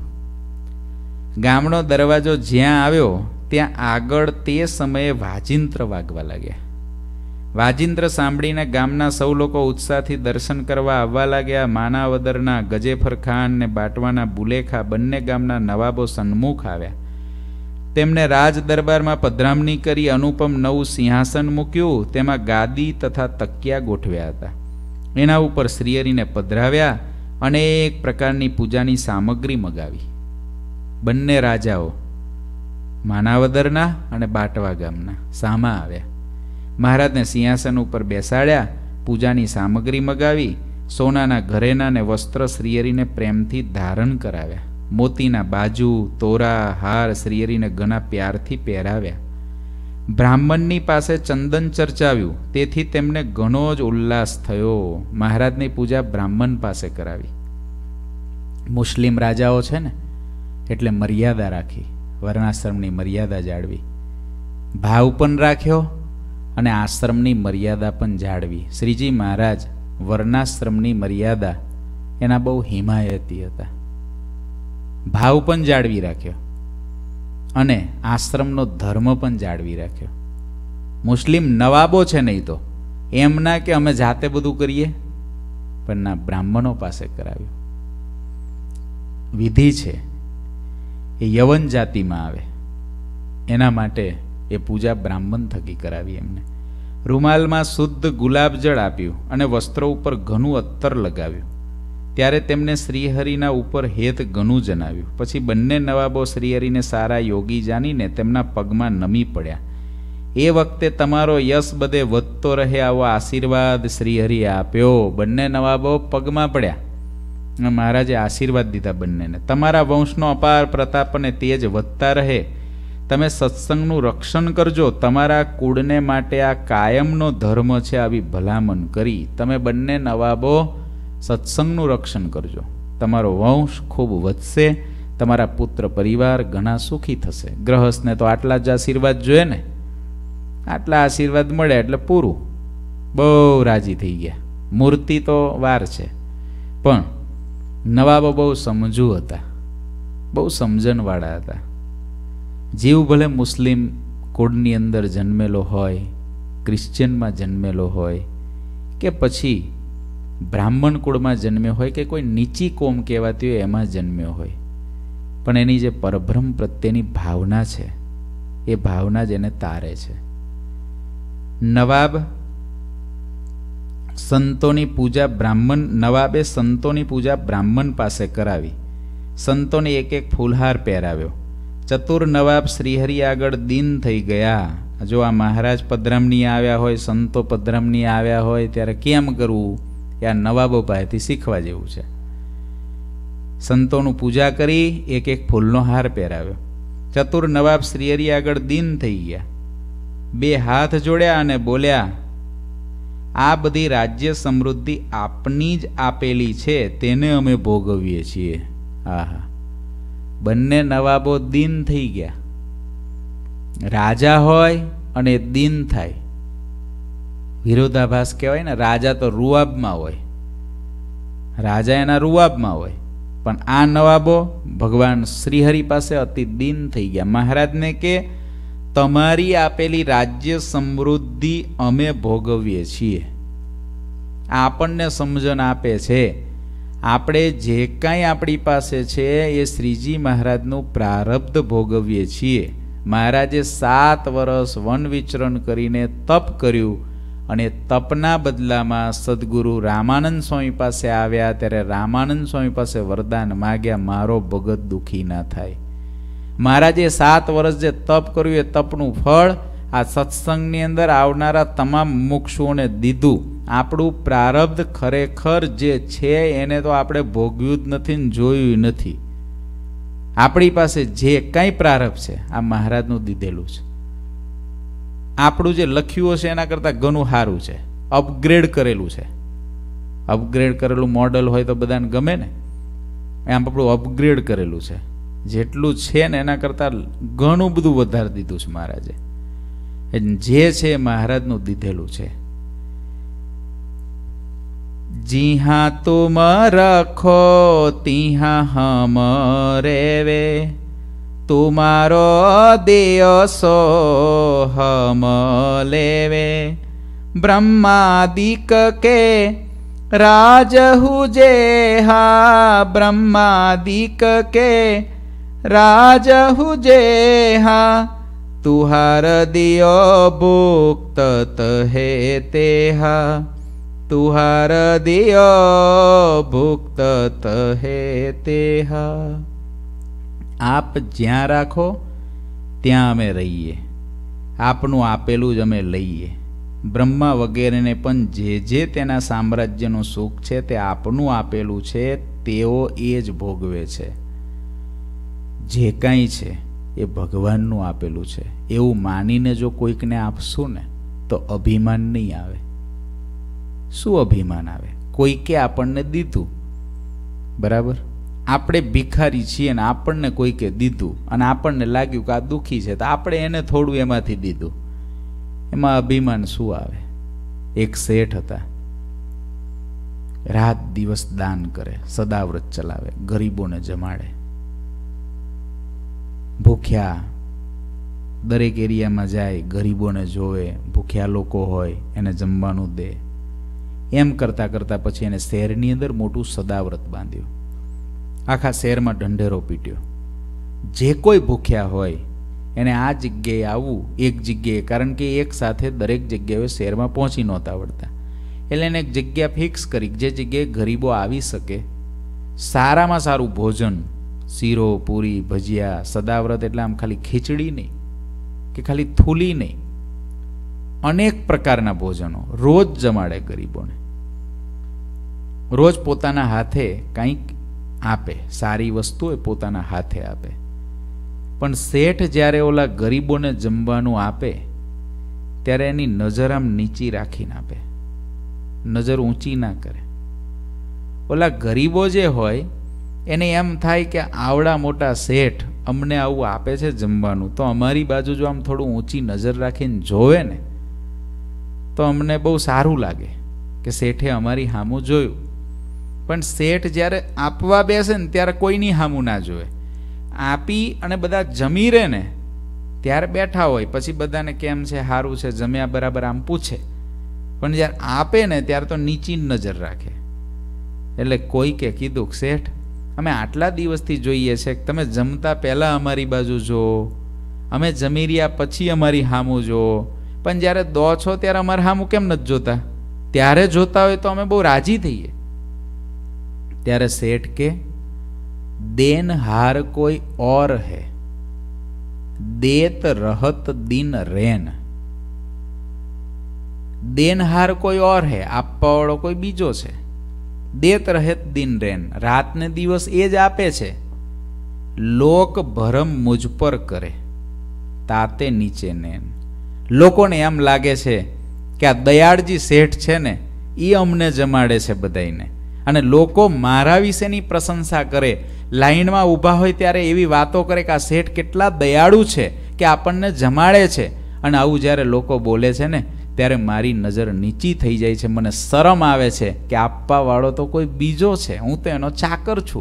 Speaker 1: ગામનો દરવાજો જ્યાં આવ્યો ત્યાં આગળ તે સમયે વાજિંત્ર વાગવા લાગ્યા. વાજિંત્ર સાંભળીને ગામના સૌ લોકો ઉત્સાહથી દર્શન કરવા આવવા લાગ્યા. માનાવદરના ગજેફર ખાન ને બાટવાના બુલેખા બંને ગામના નવાબો સન્મુખ આવ્યા. તેમને રાજ દરબારમાં પધરામણી કરી અનુપમ નવું સિંહાસન મૂક્યું. તેમાં ગાદી તથા તકિયા ગોઠવ્યા હતા. એના ઉપર શ્રીહરિને પધરાવ્યા. અનેક પ્રકારની પૂજાની સામગ્રી મગાવી. બંને રાજાઓ માનાવદરના અને બાટવા ગામના સામા આવ્યા. મહારાજને સિંહાસન ઉપર બેસાડ્યા. પૂજાની સામગ્રી મગાવી. સોનાના ઘરેણા ને વસ્ત્ર શ્રીહરિને પ્રેમથી ધારણ કરાવ્યા. મોતીના બાજુ, તોરા, હાર શ્રીહરિને ઘણા પ્યારથી પહેરાવ્યા. બ્રાહ્મણની પાસે ચંદન ચર્ચાવ્યું, તેથી તેમને ઘણો જ ઉલ્લાસ થયો. મહારાજની પૂજા બ્રાહ્મણ પાસે કરાવી. મુસ્લિમ રાજાઓ છે ને એટલે મર્યાદા રાખી, વર્ણાશ્રમની મર્યાદા જાળવી, ભાવ પણ રાખ્યો અને આશ્રમની મર્યાદા પણ જાળવી. શ્રીજી મહારાજ વર્ણાશ્રમની મર્યાદા એના બહુ હિમાયતી હતા. ભાવ પણ જાળવી રાખ્યો અને આશ્રમનો ધર્મ પણ જાળવી રાખ્યો. મુસ્લિમ નવાબો છે નહીં તો એમ ના કે અમે જાતે બધું કરીએ, પણ ના, બ્રાહ્મણો પાસે કરાવ્યું. વિધિ છે એ યવન જાતિમાં આવે, એના માટે એ પૂજા બ્રાહ્મણ થકી કરાવી. એમને રૂમાલમાં શુદ્ધ ગુલાબજળ આપ્યું અને વસ્ત્રો ઉપર ઘણું અત્તર લગાવ્યું. ત્યારે તેમને શ્રીહરિના ઉપર હેત ઘણું જણાવ્યું. પછી બંને નવાબો શ્રીહરિને સારા યોગી જાણીને તેમના પગમાં નમી પડ્યા. એ વખતે તમારો યશ બધે વધતો રહે આવો આશીર્વાદ શ્રીહરિએ આપ્યો. બંને નવાબો પગમાં પડ્યા. મહારાજે આશીર્વાદ દીધા બંનેને. તમારા વંશનો અપાર પ્રતાપ અને તેજ વધતા રહે. તમે સત્સંગનું રક્ષણ કરજો. તમારા કુળને માટે આ કાયમનો ધર્મ છે, આવી ભલામણ કરી. તમે બંને નવાબો સત્સંગનું રક્ષણ કરજો. તમારો વંશ ખૂબ વધશે. તમારા પુત્ર પરિવાર ઘણા સુખી થશે. ગ્રહસ્થને તો આટલા જ આશીર્વાદ જોઈએ ને. આટલા આશીર્વાદ મળે એટલે પૂરું. બહુ રાજી થઈ ગયા. મૂર્તિ તો વાર છે, પણ નવાબો બહુ સમજુ હતા, બહુ સમજણવાળા હતા. જીવ ભલે મુસ્લિમ કુળની અંદર જન્મેલો હોય, ક્રિશ્ચિયનમાં જન્મેલો હોય, કે પછી બ્રાહ્મણ કુળમાં જન્મ્યો હોય કે કોઈ નીચી કોમ કહેવાતી હોય એમાં જન્મ્યો હોય, પણ એની જે પરબ્રહ્મ પ્રત્યેની ભાવના છે એ ભાવના જ એને તારે છે. નવાબ સંતોની પૂજા બ્રાહ્મણ નવાબે સંતોની પૂજા બ્રાહ્મણ પાસે કરાવી. સંતોને એક એક ફૂલહાર પહેરાવ્યો. ચતુર નવાબ શ્રીહરિ આગળ દીન થઈ ગયા. જો આ મહારાજ પધરામણી આવ્યા હોય, સંતો પધરામણી આવ્યા હોય ત્યારે કેમ કરવું એ આ નવાબો પાસેથી શીખવા જેવું છે. સંતોનું પૂજા કરી એક એક ફૂલનો હાર પહેરાવ્યો. ચતુર નવાબ શ્રીહરિ આગળ દીન થઈ ગયા. બે હાથ જોડ્યા અને બોલ્યા, આ બધી રાજ્ય સમૃદ્ધિ આપની જ આપેલી છે, તેને અમે ભોગવીએ છીએ. આહા, બંને નવાબો દીન થઈ ગયા. રાજા હોય અને દીન થાય, વિરોધાભાસ કહેવાય ને. રાજા તો રૂઆબમાં હોય, રાજા એના રૂઆબમાં હોય, પણ આ નવાબો ભગવાન શ્રીહરિ પાસે અતિ દીન થઈ ગયા. મહારાજને કે તમારી આપેલી રાજ્ય સમૃદ્ધિ અમે ભોગવીએ છીએ. આપણને સમજણ આપે છે. આપણે જે કાંઈ આપણી પાસે છે એ શ્રીજી મહારાજનું પ્રારબ્ધ ભોગવીએ છીએ. મહારાજે સાત વર્ષ વન વિચરણ કરીને તપ કર્યું અને તપના બદલામાં સદગુરુ રામાનંદ સ્વામી પાસે આવ્યા ત્યારે રામાનંદ સ્વામી પાસે વરદાન માગ્યા, મારો ભગત દુઃખી ના થાય. મહારાજે સાત વર્ષ જે તપ કર્યું એ તપનું ફળ આ સત્સંગની અંદર આવનારા તમામ મુક્ષુઓને દીધું. આપણું પ્રારબ્ધ ખરેખર જે છે એને તો આપણે ભોગવ્યું જ નથી ને જોયું નથી. આપણી પાસે જે કંઈ પ્રારબ્ધ છે આ મહારાજનું દીધેલું છે. આપણું જે લખ્યું હશે એના કરતાં ઘણું સારું છે, અપગ્રેડ કરેલું છે. અપગ્રેડ કરેલું મોડલ હોય તો બધાને ગમે ને, એમ આપણું અપગ્રેડ કરેલું છે. જેટલું છે ને એના કરતાં ઘણું બધું વધારે દીધું છે મહારાજે. જે છે એ મહારાજનું દીધેલું છે. જીહા તુમ રખો તીહા હમ રેવે, તુમારો દિયો સો હમ લેવે. બ્રહ્માદિક કે રાજ હુજે હા, બ્રહ્માદિક કે રાજ હુજે હા. તુહાર દિયો ભુક્ત હે તેહા, તુહાર દિયો ભુક્ત હે તેહા. આપ જ્યાં રાખો ત્યાં અમે રહીએ, આપનું આપેલું જ અમે લઈએ. બ્રહ્મા વગેરેને પણ જે જે તેના સામ્રાજ્યનું સુખ છે તે આપનું આપેલું છે, તેઓ એ જ ભોગવે છે. જે કાંઈ છે એ ભગવાનનું આપેલું છે એવું માનીને જો કોઈકને આપશું ને તો અભિમાન નહીં આવે. શું અભિમાન આવે? કોઈકે આપણને દીધું, બરાબર. આપણે ભિખારી છીએ ને આપણને કોઈકે દીધું અને આપણને લાગ્યું કે આ દુઃખી છે તો આપણે એને થોડું એમાંથી દીધું, એમાં અભિમાન શું આવે? એક શેઠ હતા, રાત દિવસ દાન કરે, સદાવ્રત ચલાવે, ગરીબોને જમાડે. ભૂખ્યા દરેક એરિયામાં જાય, ગરીબોને જોવે, ભૂખ્યા લોકો હોય એને જમવાનું દે. એમ કરતાં કરતાં પછી એને શહેરની અંદર મોટું સદાવ્રત બાંધ્યું. આખા શહેરમાં ઢંઢેરો પીટ્યો. જે કોઈ ભૂખ્યા હોય એને આ જગ્યાએ આવવું, એક જગ્યાએ, કારણ કે એક સાથે દરેક જગ્યાએ શહેરમાં પહોંચી નહોતા વળતા, એટલે એને એક જગ્યા ફિક્સ કરી જે જગ્યાએ ગરીબો આવી શકે. સારામાં સારું ભોજન, શીરો, પૂરી, ભજીયા. સદાવ્રત એટલે આમ ખાલી ખીચડી નહીં કે ખાલી થૂલી નહીં, અનેક પ્રકારના ભોજનો રોજ જમાડે ગરીબોને. રોજ પોતાના હાથે કંઈક આપે, સારી વસ્તુ એ પોતાના હાથે આપે. પણ શેઠ જ્યારે ઓલા ગરીબોને જમવાનું આપે ત્યારે એની નજર આમ નીચી રાખીને આપે, નજર ઊંચી ના કરે. ઓલા ગરીબો જે હોય એને એમ થાય કે આવડા મોટા શેઠ અમને આવું આપે છે જમવાનું, તો અમારી બાજુ જો આમ થોડું ઊંચી નજર રાખીને જોવે ને તો અમને બહુ સારું લાગે કે શેઠે અમારી સામું જોયું. પણ શેઠ જ્યારે આપવા બેસે ને ત્યારે કોઈની સામું ના જોવે. આપી અને બધા જમી રહે ને ત્યારે બેઠા હોય, પછી બધાને કેમ છે, સારું છે, જમ્યા બરાબર, આમ પૂછે. પણ જ્યારે આપે ને ત્યારે તો નીચી નજર રાખે. એટલે કોઈકે કીધું, શેઠ અમે આટલા દિવસથી જોઈએ છે કે તમે જમતા પહેલા અમારી બાજુ જો, અમે જમી રહ્યા પછી અમારી હામું જો, પણ જ્યારે દો છો ત્યારે અમારે હામું કેમ નથી જોતા? ત્યારે જોતા હોય તો અમે બહુ રાજી થઈએ. ત્યારે શેઠ કે દેન હાર કોઈ ઓર હે, દેત રહત દિન રેન. દેનહાર કોઈ ઓર હે, આપવા વાળો કોઈ બીજો છે. દેત રહેત દિન રેન, રાત ને દિવસ એ જ આપે છે. લોક ભરમ મુજ પર કરે, તાતે નીચે નેન. લોકોને એમ લાગે છે કે આ દયાળજી શેઠ છે ને એ અમને જમાડે છે બધાઈને, અને લોકો મારા વિશેની પ્રશંસા કરે, લાઈનમાં ઊભા હોય ત્યારે એવી વાતો કરે કે આ શેઠ કેટલા દયાળુ છે કે આપણને જમાડે છે. અને આવું જ્યારે લોકો બોલે છે ને ત્યારે મારી નજર નીચી થઈ જાય છે, મને શરમ આવે છે કે આપવા વાળો તો કોઈ બીજો છે, હું તો એનો ચાકર છું.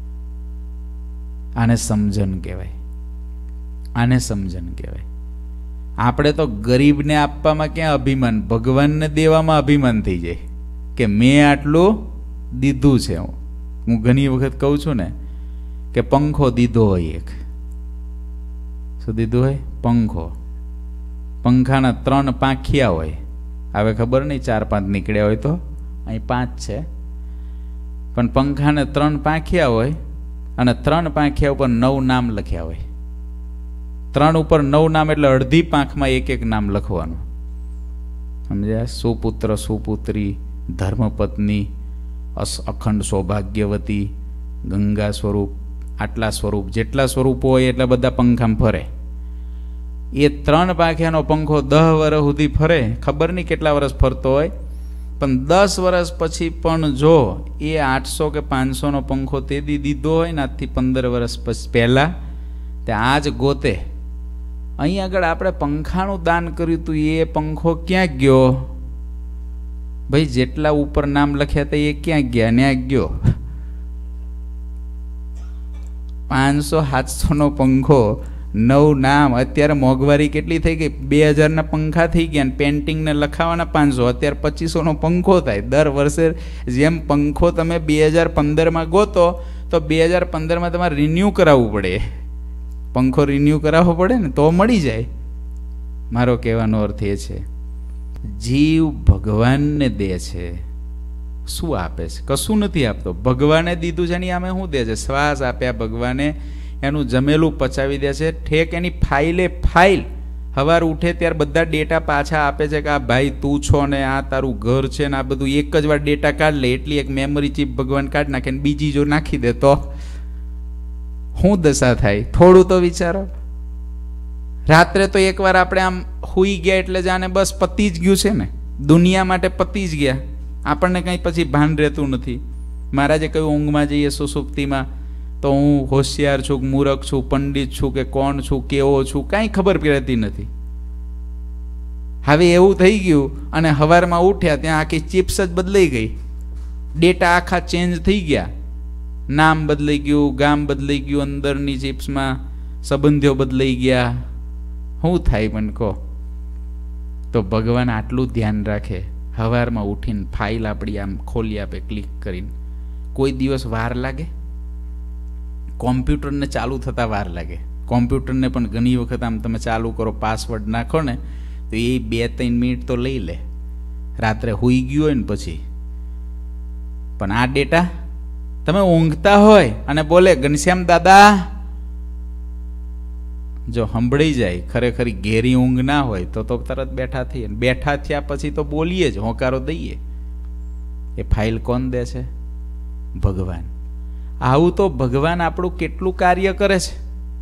Speaker 1: આને સમજણ કહેવાય, આને સમજણ કહેવાય. આપણે તો ગરીબને આપવામાં ક્યાં અભિમાન, ભગવાનને દેવામાં અભિમાન થઈ જાય કે મેં આટલું દીધું છે. હું ઘણી વખત કહું છું ને કે પંખો દીધો હોય, એક શું દીધું હોય? પંખો. પંખાના ત્રણ પાંખિયા હોય, હવે ખબર નહીં ચાર પાંચ નીકળ્યા હોય તો, અહીં પાંચ છે, પણ પંખાને ત્રણ પાંખિયા હોય અને ત્રણ પાંખિયા ઉપર નવ નામ લખ્યા હોય. ત્રણ ઉપર નવ નામ એટલે અડધી પાંખમાં એક એક નામ લખવાનું. સમજ્યા? સુપુત્ર, સુપુત્રી, ધર્મપત્ની, અખંડ સૌભાગ્યવતી, ગંગા સ્વરૂપ, આટલા સ્વરૂપ, જેટલા સ્વરૂપો હોય એટલા બધા પંખામાં ફરે. એ ત્રણ પાંખિયાનો પંખો દસ વર્ષ સુધી ફરે, ખબર નહીં કેટલા વર્ષ ફરતો હોય, પણ દસ વર્ષ પછી પણ જો એ આઠસો કે પાંચસો નો પંખો તે દી દીધો હોય ને આજથી પંદર વર્ષ પછી પહેલા, તે આજ ગોતે. અહીં આગળ આપણે પંખાનું દાન કર્યું હતું, એ પંખો ક્યાં ગયો ભાઈ? જેટલા ઉપર નામ લખ્યા હતા એ ક્યાં ગયા? ન્યા ગયો. પાંચસો સાતસો નો પંખો, નવ નામ. અત્યારે મોંઘવારી કેટલી થઈ ગઈ, બે હજાર ના પંખા થઈ ગયા, પેન્ટિંગ ને લખાવાના પાંચસો, અત્યારે પચીસો નો પંખો થાય. દર વર્ષે જેમ પંખો તમે બે હજાર પંદર માં ગોતો તો બે હજાર પંદર માં તમારે રિન્યુ કરાવવું પડે. પંખો રિન્યુ કરાવવો પડે ને તો મળી જાય. મારો કહેવાનો અર્થ એ છે, જીવ ભગવાનને દે છે, શું આપે છે? કશું નથી આપતો. ભગવાને દીધું છે ને અમે શું દે છે? શ્વાસ આપ્યા ભગવાને, એનું જમેલું પચાવી દે છે, ઠેક એની ફાઇલે ફાઇલ. સવાર ઉઠે ત્યારે બધા ડેટા પાછા આપે છે કે આ ભાઈ તું છો ને આ તારું ઘર છે ને આ બધું એક જ વાર ડેટા કાઢ લે, એટલી એક મેમરી ચીપ ભગવાન કાઢી નાખે ને બીજી જો નાખી દે તો શું દશા થાય? થોડું તો વિચારો. રાત્રે તો એકવાર આપણે આમ હુઈ ગયા એટલે જાણે બસ પતી જ ગયું છે ને, દુનિયા માટે પતી જ ગયા, આપણને કંઈ પછી ભાન રહેતું નથી. મહારાજે કહ્યું ઊંઘમાં જઈએ સુસુપ્તિમાં તો હું હોશિયાર છું, મૂરખ છું, પંડિત છું કે કોણ છું, કેવો છું, કાંઈ ખબર રહેતી નથી. હવે એવું થઈ ગયું અને સવારમાં ઉઠ્યા ત્યાં આખી ચિપ્સ જ બદલાઈ ગઈ, ડેટા આખા ચેન્જ થઈ ગયા, નામ બદલાઈ ગયું, ગામ બદલાઈ ગયું, અંદરની ચિપ્સમાં સંબંધીઓ બદલાઈ ગયા. શું થાય મને કહો? તો ભગવાન આટલું ધ્યાન રાખે, સવારમાં ઉઠીને ફાઇલ આપણી આમ ખોલી આપે ક્લિક કરીને. કોઈ દિવસ વાર લાગે? કોમ્પ્યુટરને ચાલુ થતાં વાર લાગે. કોમ્પ્યુટરને પણ ઘણી વખત આમ તમે ચાલુ કરો, પાસવર્ડ નાખો ને તો એ બે ત્રણ મિનિટ તો લઈ લે, રાત્રે હુઈ ગયું હોય ને પછી. પણ આ ડેટા તમે ઊંઘતા હોય અને બોલે ઘનશ્યામ દાદા, જો સંભળાઈ જાય, ખરેખર ઘેરી ઊંઘ ના હોય તો તો તરત બેઠા થઈએ, બેઠા થયા પછી તો બોલીએ જ, હોંકારો દઈએ. એ ફાઇલ કોણ દે છે? ભગવાન. આવું તો ભગવાન આપણું કેટલું કાર્ય કરે છે,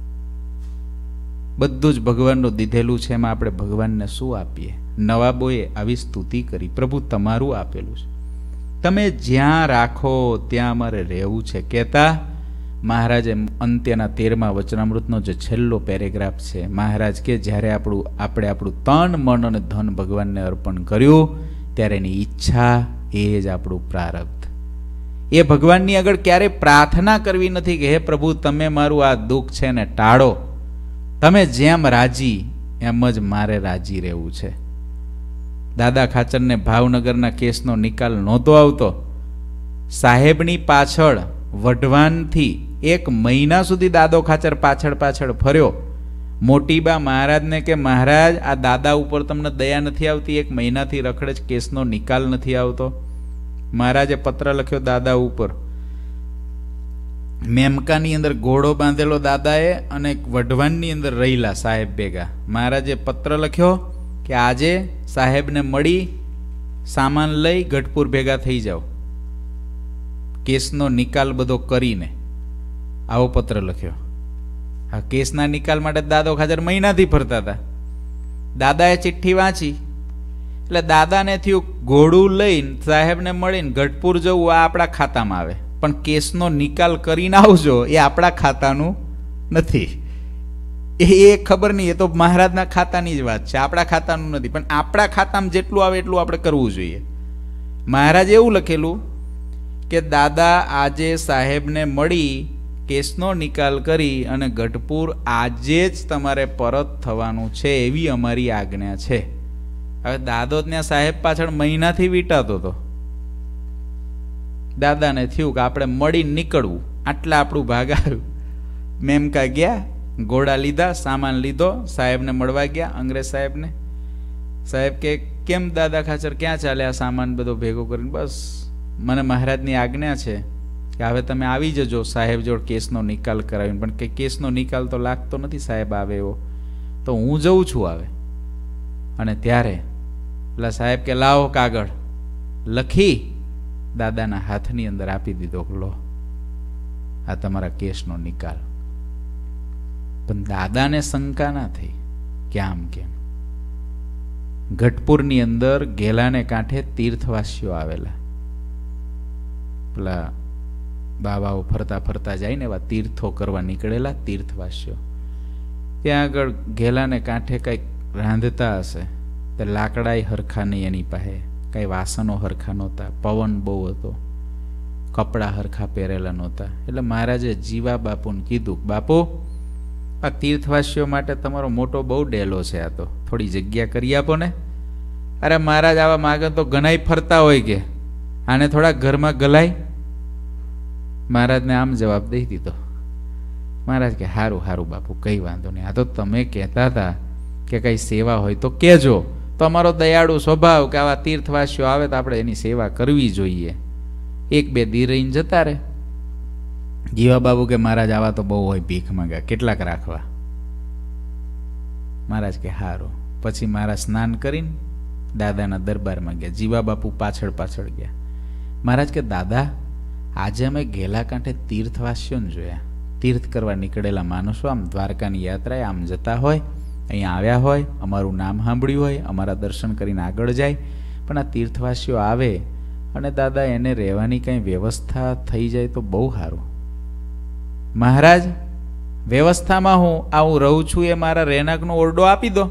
Speaker 1: બધું જ ભગવાનનું દીધેલું છે. એમાં આપણે ભગવાનને શું આપીએ? નવાબોએ આવી સ્તુતિ કરી, પ્રભુ તમારું આપેલું છે, તમે જ્યાં રાખો ત્યાં અમારે રહેવું છે. કહેતા મહારાજે અંત્યના તેરમા વચનામૃતનો જે છેલ્લો પેરેગ્રાફ છે, મહારાજ કે જ્યારે આપણું આપણે આપણું તન મન અને ધન ભગવાનને અર્પણ કર્યું ત્યારે એની ઈચ્છા એ જ આપણું પ્રારબ્ધ. એ ભગવાનની આગળ ક્યારે પ્રાર્થના કરવી નથી કે હે પ્રભુ તમે મારું આ દુઃખ છે ને ટાળો, તમે જેમ રાજી એમ જ મારે રાજી રહેવું છે. દાદા ખાચરને ભાવનગરના કેસનો નિકાલ નહોતો આવતો. સાહેબની પાછળ વઢવાણથી એક મહિના સુધી દાદો ખાચર પાછળ પાછળ ફર્યો. મોટીબા મહારાજને કે મહારાજ આ દાદા ઉપર તમને દયા નથી આવતી, એક મહિનાથી રખડે જ કેસનો નિકાલ નથી આવતો. મહારાજે પત્ર લખ્યો દાદા ઉપર. મેમકાની અંદર ઘોડો બાંધેલો દાદાએ અને વઢવાણની અંદર રહેલા સાહેબ ભેગા. મહારાજે પત્ર લખ્યો કે આજે સાહેબને મળી સામાન લઈ ગઢપુર ભેગા થઈ જાઓ, કેસનો નિકાલ બધો કરીને. આવો પત્ર લખ્યો. આ કેસના નિકાલ માટે દાદો ખાચર મહિનાથી ફરતા હતા. દાદાએ ચિઠ્ઠી વાંચી એટલે દાદાને થયું ઘોડું લઈને સાહેબને મળીને ગઢપુર જવું આ આપણા ખાતામાં આવે, પણ કેસનો નિકાલ કરીને આવજો એ આપણા ખાતાનું નથી. એ ખબર નહીં, એ તો મહારાજના ખાતાની જ વાત છે, આપણા ખાતાનું નથી. પણ આપણા ખાતામાં જેટલું આવે એટલું આપણે કરવું જોઈએ. મહારાજે એવું લખેલું કે દાદા આજે સાહેબને મળી કેસનો નિકાલ કરી અને ગઢપુર આજે જ તમારે પરત થવાનું છે એવી અમારી આજ્ઞા છે. હવે દાદો ત્યાં સાહેબ પાછળ મહિનાથી વીંટાતો હતો. દાદાને થયું કે આપણે મળી નીકળવું, આટલા આપણું ભાગ આવ્યું. મેમકા ગયા, ઘોડા લીધા, સામાન લીધો, સાહેબને મળવા ગયા, અંગ્રેજ સાહેબને. સાહેબ કે કેમ દાદા ખાચર ક્યાં ચાલે આ સામાન બધો ભેગો કરીને? બસ મને મહારાજની આજ્ઞા છે કે હવે તમે આવી જજો સાહેબ જોડ કેસનો નિકાલ કરાવીને. પણ કે કેસનો નિકાલ તો લાગતો નથી સાહેબ આવે એવો, તો હું જઉં છું આવે. અને ત્યારે પેલા સાહેબ કે લાવો કાગળ, લખી દાદાના હાથની અંદર આપી દીધો, લો આ તમારા કેસનો નિકાલ. પણ દાદાને શંકા ના થઈ કે આમ કેમ. ગઢપુરની અંદર ગેલાને કાંઠે તીર્થવાસીઓ આવેલા. પેલા બાબાઓ ફરતા ફરતા જાય ને એવા તીર્થો કરવા નીકળેલા તીર્થવાસીઓ. ત્યાં આગળ ઘેલાને કાંઠે કંઈક રાંધતા હશે, તે લાકડાય હરખા નહીં એની પાસે, કંઈ વાસણો હરખા નહોતા, પવન બહુ હતો, કપડાં હરખા પહેરેલા નહોતા. એટલે મહારાજે જીવા બાપુને કીધું, બાપુ આ તીર્થવાસીઓ માટે તમારો મોટો બહુ ડેલો છે, આ તો થોડી જગ્યા કરી આપો ને. અરે મહારાજ આવા માગે તો ઘણાય ફરતા હોય કે આને થોડા ઘરમાં ગલાય. મહારાજને આમ જવાબ દઈ દીધો. મહારાજ કે હારું હારું બાપુ, કઈ વાંધો નહીં, આ તો તમે કહેતા હતા કે કઈ સેવા હોય તો કહેજો. તો અમારો દયાળુ સ્વભાવ કે આવા તીર્થવાસીઓ આવે તો આપણે એની સેવા કરવી જોઈએ. એક બે દી રહીને જતા રહે. જીવા બાબુ કે મહારાજ આવા તો બહુ હોય, ભીખ માંગા, કેટલાક રાખવા? મહારાજ કે હારું. પછી મહારાજ સ્નાન કરીને દાદાના દરબારમાં ગયા. જીવા બાપુ પાછળ પાછળ ગયા. મહારાજ કે દાદા આજે અમે ઘેલા કાંઠે તીર્થવાસીઓને જોયા, તીર્થ કરવા નીકળેલા માણસો આમ દ્વારકાની યાત્રાએ આમ જતા હોય, અહીંયા આવ્યા હોય, અમારું નામ સાંભળ્યું હોય, અમારા દર્શન કરીને આગળ જાય. પણ આ તીર્થવાસીઓ આવે અને દાદા એને રહેવાની કંઈ વ્યવસ્થા થઈ જાય તો બહુ સારું. મહારાજ વ્યવસ્થામાં હું આ હું રહું છું એ મારા રહેણાંકનો ઓરડો આપી દો.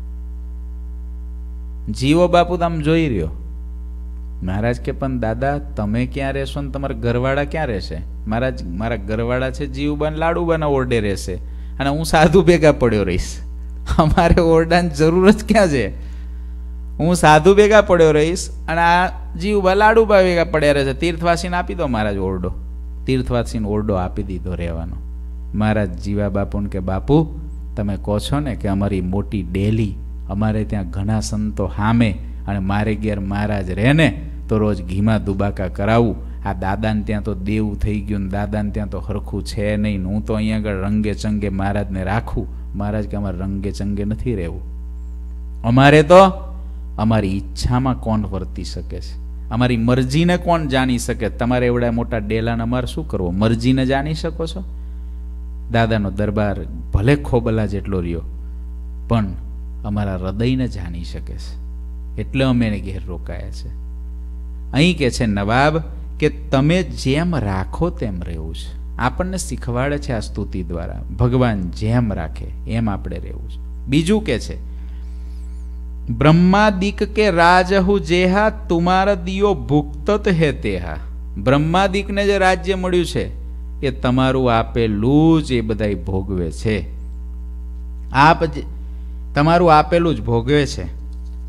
Speaker 1: જીવો બાપુ આમ જોઈ રહ્યો. મહારાજ કે પણ દાદા તમે ક્યાં રહેશો ને તમારા ઘરવાળા ક્યાં રહેશે? મહારાજ મારા ઘરવાળા છે જીવબા ને લાડુબાના ઓરડે રહેશે અને હું સાધુ ભેગા પડ્યો રહીશ. અમારે ઓરડાની જરૂર જ ક્યાં છે? હું સાધુ ભેગા પડ્યો રહીશ અને આ જીવબા લાડુબા ભેગા પડ્યા રહેશે. તીર્થવાસીને આપી દો મહારાજ ઓરડો. તીર્થવાસીને ઓરડો આપી દીધો રહેવાનો. મહારાજ જીવા બાપુને કે બાપુ તમે કહો છો ને કે અમારી મોટી ડેલી, અમારે ત્યાં ઘણા સંતો હામે અને મારે ઘેર મહારાજ રહે ને તો રોજ ઘીમાં દુબાકા કરાવું. આ દાદાને ત્યાં તો દેવું થઈ ગયું ને દાદાને ત્યાં તો હરખું છે નહીં, હું તો અહીંયા આગળ રંગે ચંગે મહારાજને રાખું. મહારાજ કે અમારે રંગે ચંગે નથી રહેવું. અમારે તો અમારી ઈચ્છામાં કોણ વર્તી શકે છે? અમારી મરજીને કોણ જાણી શકે? તમારે એવડા મોટા ડેલાને અમારે શું કરવો? મરજીને જાણી શકો છો? દાદાનો દરબાર ભલે ખોબલા જેટલો રહ્યો પણ અમારા હૃદયને જાણી શકે છે, એટલે અમે એને ઘેર રોકાયા છે. અહીં કે છે નવાબ કે તમે જેમ રાખો તેમ રહેવું છે. આપણને શીખવાડે છે આ સ્તુતિ દ્વારા, ભગવાન જેમ રાખે એમ આપણે રહેવું છે. બીજું કે છે બ્રહ્માદિક કે રાજહુ જેહા તુમારા દિયો ભુક્તત હે તેહા. બ્રહ્માદિકને જે રાજ્ય મળ્યું છે એ તમારું આપેલું જ એ બધા ભોગવે છે. આપ તમારું આપેલું જ ભોગવે છે.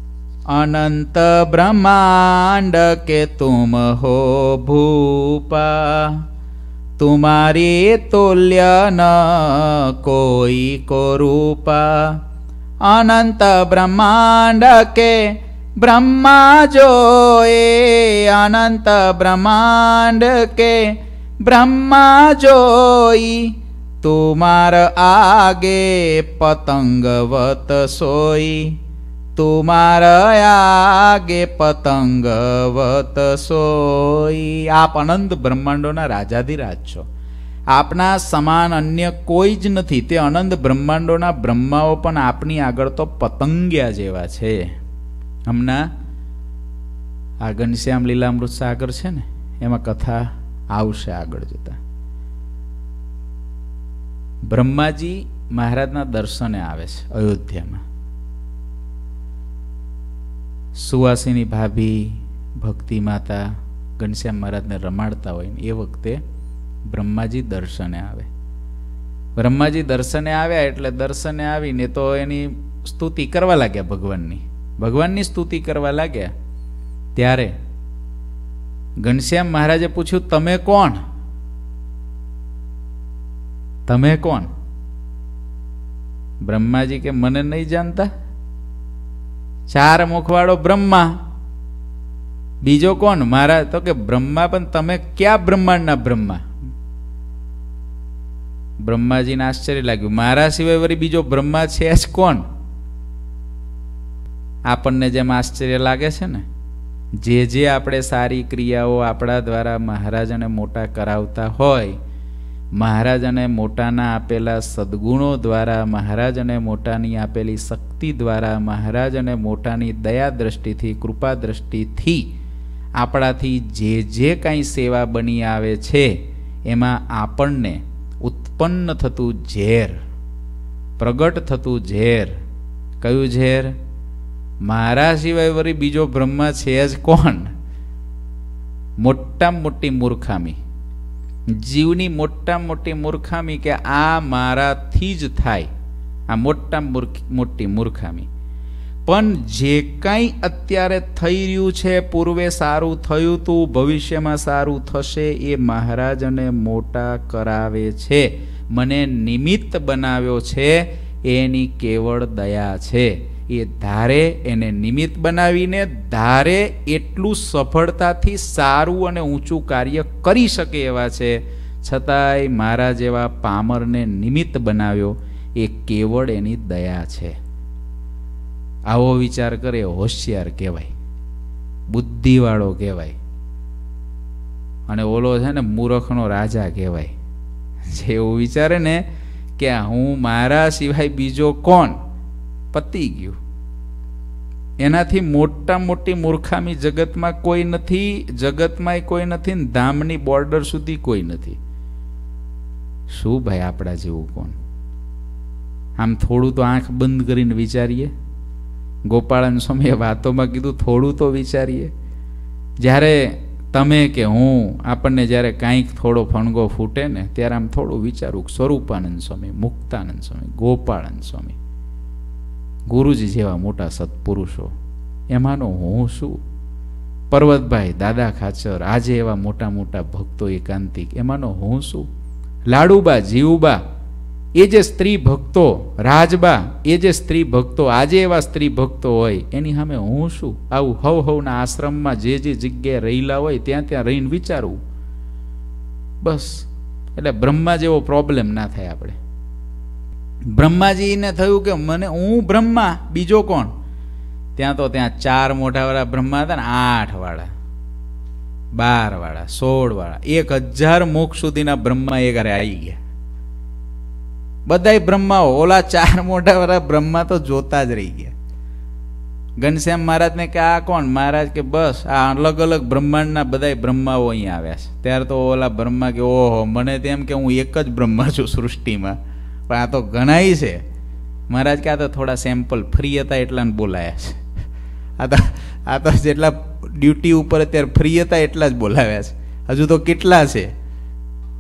Speaker 1: अनंत ब्रह्मांड के तुम हो भूपा, तुम्हारी तुल्य न कोई को रूपा। अनंत ब्रह्मांड के ब्रह्मा जो ए, अनंत ब्रह्मांड के ब्रह्मा जोई, तुम्हार आगे पतंगवत सोई, तुम्हार आगे पतंगवत सोई। आप अनंत ब्रह्मांडोना राजाधिराज छो, आपना समान अन्य कोई ज नथी। ते अनंत ब्रह्मांडोना ब्रह्माओ पण आपनी आगळ तो पतंगिया जेवा छे। हमना आ घनश्याम लीलामृत सागर छे ने, एमां कथा आवशे आगळ जता। ब्रह्माजी महाराजना दर्शने आवे छे अयोध्यामां। सुवासिनी भाभी, भक्ति माता घनश्याम महाराज ने रमाड़ता होय ए वखते ब्रह्माजी दर्शने आवे। ब्रह्माजी दर्शने आव्या एटले दर्शने आवीने तो एनी स्तुति करवा लाग्या, भगवाननी भगवाननी स्तुति करवा लाग्या। त्यारे घनश्याम महाराजे पूछ्યું, तमे कोण? तमे कोण? ब्रह्माजी के मने नहीं जानता? चार मुखवाड़ो ब्रह्मा, बीजो कोण? महाराज तो के ब्रह्मा, पण तमे क्या ब्रह्मांडना ब्रह्मा? ब्रह्माजी ने आश्चर्य लाग्યું, मारा सिवाय वरी बीजो ब्रह्मा छे ज कोण? आपणने जेम आश्चर्य लागे छे ने, जे जे आपणे सारी क्रियाओ आपणा द्वारा महाराजने मोटा करावता होय, महाराजने मोटाना आपेला सद्गुणो द्वारा, महाराजने मोटानी आपेली शक्ति द्वारा, महाराजने मोटानी दया दृष्टिथी, कृपा दृष्टिथी आपणाथी जे जे कांई सेवा बनी आवे छे, एमां आपणने उत्पन्न थतुं झेर, प्रगट थतुं झेर, कयुं झेर? मारा सिवाय वरी बीजो ब्रह्मा छे ज कोण? मोटा मोटी मूर्खामी, जीवनी मोटा मोटी मूर्खामी के आ माराथी ज थाय, आ मोटा मोटी मूर्खामी। पण जे कांई अत्यारे थई रह्युं छे, पूर्वे सारूं थयुं तुं, भविष्यमां सारूं थशे, ए महाराजने मोटा करावे छे, मने निमित्त बनाव्यो छे, एनी केवळ दया छे। ए धारे एने निमित्त बनावीने धारे एटलुं सफळताथी सारूं अने ऊंचुं कार्य करी शके एवा छे, छतांय मारा जेवा पामरने निमित्त बनाव्यो, ए केवळ एनी दया छे। आवो विचार करे होशियार कहेवाय, बुद्धिवाळो कहेवाय, अने ओलो छे ने मूर्खनो राजा कहेवाय। जे एवुं विचारे ने के हूँ मारा सिवाय बीजो कोण, पती गयुं। एनाथी मोटा मोटी मूर्खामी जगतमां कोई नथी, जगतमांय कोई नथी, धामनी बॉर्डर सुधी कोई नथी। शुं भाई आपड़ा जेवुं कोण? आम थोड़ुं तो आंख बंद करीने विचारीए। गोपाळन स्वामीए वातोमां कीधुं थोड़ुं तो विचारीए। ज्यारे तमे के हूँ आपणने ज्यारे कांईक थोड़ो फणगो फूटे ने त्यारे आम थोड़ुं विचारूं। स्वरूपानंद स्वामी, मुक्तानंद स्वामी, गोपाळन स्वामी, गुरुजी जेवा मोटा सत्पुरुषो, एमानो हूँ शुं? पर्वतभाई, दादा खाचर, आजे एवा मोटा मोटा भक्तो एकांतिक, एमानो हूँ शुं? लाडूबा, जीवबा, ए जे स्त्री भक्तो, राजबा, ए जे स्त्री भक्तो, आजे एवा स्त्री भक्तो होय, एनी सामे हूँ शुं? आवुं हव हवना आश्रममां जे जे जग्याए रहेला होय त्यां त्यां रहीने विचारવું बस। એટલે બ્રહ્મા જેવો પ્રોબ્લેમ ના થાય આપણે। ब्रह्माजी ने थयुं के मने हूँ ब्रह्मा, बीजो कोण? त्यां तो त्यां चार मोटा वाळा ब्रह्मा हता ने, आठ वाळा, बार वाळा, सोळ वाळा, एक हजार मुख सुधीना ब्रह्मा एक हारे आई गया। बधाय ब्रह्माओ ओला चार मोटा वाळा ब्रह्मा तो जोता ज रही गया। घनश्याम महाराज ने के आ कोण? महाराज के बस आ अलग अलग ब्रह्मांडना बधाय ब्रह्माओ अहीं आव्या छे। त्यारे तो ओला ब्रह्मा के ओहो मने तेम के हूँ एक ज ब्रह्मा छुं सृष्टिमां, पण आ तो घणाई छे। महाराज के आ तो थोड़ा सेम्पल फ्री हता एटला ने बोलाया छे। आ तो आ तो जेटला ड्यूटी उपर अत्यारे फ्री हता एटला ज बोलाव्या छे, हजू तो केटला छे।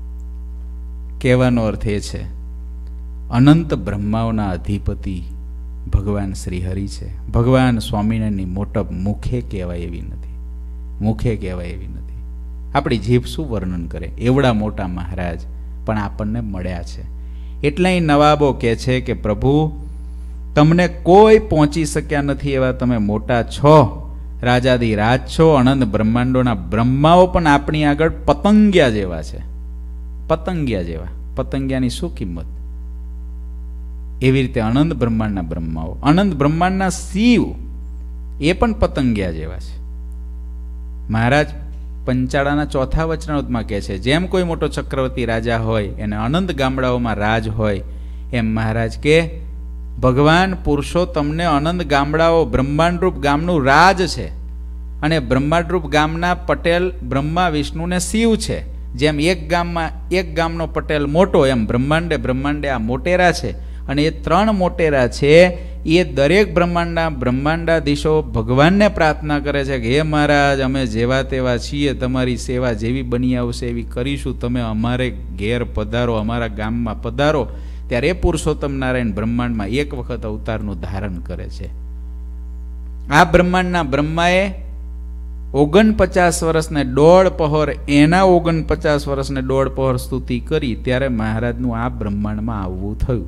Speaker 1: कहेવાનો अर्थ ए छे अनंत ब्रह्माओना अधिपति ભગવાન શ્રીહરિ છે. ભગવાન સ્વામિનારાયણની મોટપ મુખે કહેવાય એવી નથી, મુખે કહેવાય એવી નથી. આપણી જીભ શું વર્ણન કરે? એવડા મોટા મહારાજ પણ આપણને મળ્યા છે. એટલાય નવાબો કહે છે કે પ્રભુ તમને કોઈ પહોંચી શક્યા નથી એવા તમે મોટા છો, રાજાદી રાજ છો. અનંત બ્રહ્માંડોના બ્રહ્માઓ પણ આપણી આગળ પતંગિયા જેવા છે, પતંગિયા જેવા. પતંગિયાની શું કિંમત? એવી રીતે અનંત બ્રહ્માંડના બ્રહ્માઓ, અનંત બ્રહ્માંડના શિવ એ પણ પતંગિયા જેવા છે. મહારાજ પંચાળાના ચોથા વચનામૃતમાં કહે છે, જેમ કોઈ મોટો ચક્રવર્તી રાજા હોય એને અનંત ગામડાઓમાં રાજ હોય, એમ મહારાજ કે ભગવાન પુરુષોત્તમને અનંત ગામડાઓ બ્રહ્માંડરૂપ ગામનું રાજ છે. અને બ્રહ્માંડરૂપ ગામના પટેલ બ્રહ્મા વિષ્ણુ ને શિવ છે. જેમ એક ગામમાં એક ગામનો પટેલ મોટો, એમ બ્રહ્માંડે બ્રહ્માંડે આ મોટેરા છે. અને એ ત્રણ મોટેરા છે એ દરેક બ્રહ્માંડના બ્રહ્માંડાધીશો ભગવાનને પ્રાર્થના કરે છે કે હે મહારાજ, અમે જેવા તેવા છીએ, તમારી સેવા જેવી બની આવશે એવી કરીશું, તમે અમારે ઘેર પધારો, અમારા ગામમાં પધારો. ત્યારે એ પુરુષોત્તમ નારાયણ બ્રહ્માંડમાં એક વખત અવતારનું ધારણ કરે છે. આ બ્રહ્માંડના બ્રહ્માએ ઓગણપચાસ વર્ષને દોઢ પહોર, એના ઓગણપચાસ વર્ષને દોઢ પહોર સ્તુતિ કરી, ત્યારે મહારાજનું આ બ્રહ્માંડમાં આવવું થયું.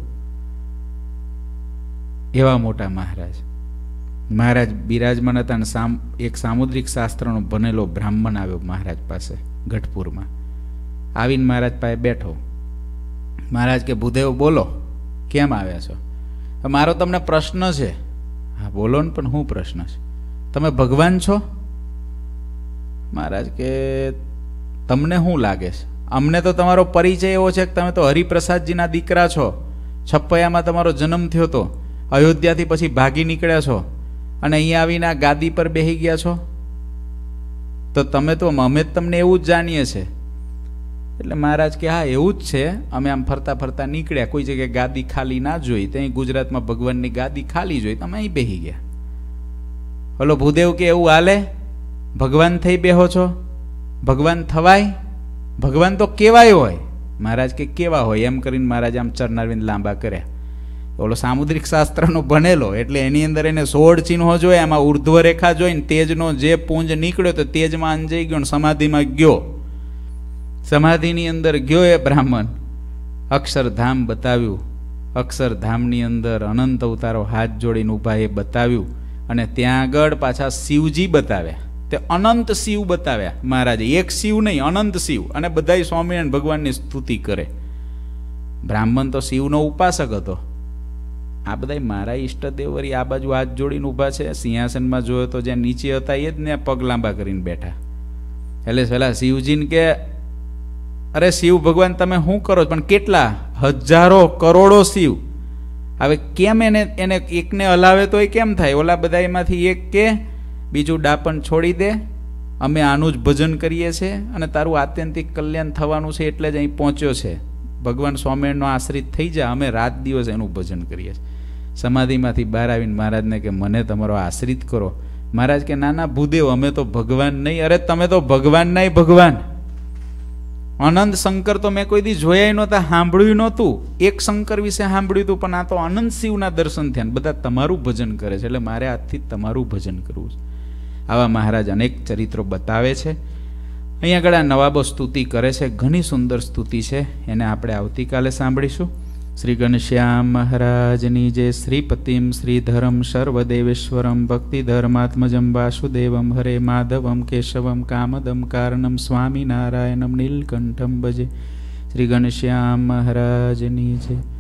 Speaker 1: એવા મોટા મહારાજ. મહારાજ બિરાજમાન હતા અને સામ એક સામુદ્રિક શાસ્ત્રનો બનેલો બ્રાહ્મણ આવ્યો મહારાજ પાસે ગઢપુરમાં. આવીને મહારાજ પાસે બેઠો. મહારાજ કે ભૂદેવ બોલો, કેમ આવ્યા છો? મારો તમને પ્રશ્ન છે. હા બોલો ને, પણ શું પ્રશ્ન છે? તમે ભગવાન છો? મહારાજ કે તમને શું લાગે છે? અમને તો તમારો પરિચય એવો છે કે તમે તો હરિપ્રસાદજીના દીકરા છો. છપ્પૈયામાં તમારો જન્મ થયો હતો, અયોધ્યાથી પછી ભાગી નીકળ્યા છો અને અહીંયા આવીને આ ગાદી પર બેસી ગયા છો. તો તમે તો અમે જ તમને એવું જ જાણીએ છે. એટલે મહારાજ કે હા એવું જ છે, અમે આમ ફરતા ફરતા નીકળ્યા, કોઈ જગ્યાએ ગાદી ખાલી ના જોઈ, ત્યાં ગુજરાતમાં ભગવાનની ગાદી ખાલી જોઈ, તમે અહીં બેસી ગયા. હલો ભૂદેવ કે એવું હાલે? ભગવાન થઈ બેહો છો? ભગવાન થવાય? ભગવાન તો કેવાય હોય. મહારાજ કે કેવા હોય? એમ કરીને મહારાજ આમ ચરણારવિંદ લાંબા કર્યા. ઓલો સામુદ્રિક શાસ્ત્રનો બનેલો એટલે એની અંદર એને સોળ ચિહ્નો જોયા, એમાં ઉર્ધ્વ રેખા જોઈને તેજનો જે પુંજ નીકળ્યો તો તેજમાં અંજાઈ ગયો, સમાધિમાં ગયો. સમાધિની અંદર ગયો એ બ્રાહ્મણ, અક્ષરધામ બતાવ્યું. અક્ષરધામની અંદર અનંત અવતારો હાથ જોડીને ઊભા એ બતાવ્યું. અને ત્યાં આગળ પાછા શિવજી બતાવ્યા. તે અનંત શિવ બતાવ્યા મહારાજે, એક શિવ નહીં, અનંત શિવ. અને બધાય સ્વામિનારાયણ ભગવાનની સ્તુતિ કરે. બ્રાહ્મણ તો શિવનો ઉપાસક હતો. આ બધા મારા ઈષ્ટદેવ વળી આ બાજુ હાથ જોડીને ઊભા છે. સિંહાસનમાં જોયો તો જ્યાં નીચે હતા એ જ ને પગ લાંબા કરીને બેઠા. એટલે પેલા શિવજીને કે અરે શિવ ભગવાન તમે શું કરો? પણ કેટલા હજારો કરોડો શિવ. હવે કેમ એને એને એકને હલાવે તો એ કેમ થાય? ઓલા બધા એમાંથી એક કે બીજું ડાપણ છોડી દે, અમે આનું જ ભજન કરીએ છીએ અને તારું આત્યંતિક કલ્યાણ થવાનું છે એટલે જ અહીં પહોંચ્યો છે. ભગવાન સ્વામિનારાયણનો આશ્રિત થઈ જા, અમે રાત દિવસ એનું ભજન કરીએ છીએ. સમાધિમાંથી બહાર આવીને મહારાજને કે મને તમારો આશ્રિત કરો. મહારાજ કે ના ના ભૂદેવ, અમે તો ભગવાન નહીં. અરે તમે તો ભગવાન નહીં ભગવાન. અનંત શંકર તો મેં કોઈ દી જોયા નહોતા, સાંભળ્યું નહોતું. એક શંકર વિશે સાંભળ્યું હતું, પણ આ તો અનંત શિવના દર્શન થયા. બધા તમારું ભજન કરે છે એટલે મારે આજથી તમારું ભજન કરવું છે. આવા મહારાજ અનેક ચરિત્રો બતાવે છે. અહીંયા આગળ આ નવાબો સ્તુતિ કરે છે, ઘણી સુંદર સ્તુતિ છે, એને આપણે આવતીકાલે સાંભળીશું. શ્રી ઘનશ્યામ મહારાજની જય. શ્રીપતિમ શ્રીધરમ સર્વદેવેશ્વરમ ભક્તિધર્માત્મજમ વાસુદેવમ હરે માધવમ કેશવમ કામદમ કારણમ સ્વામિનારાયણમ નીલકંઠમ ભજે. શ્રી ઘનશ્યામ મહારાજની જય.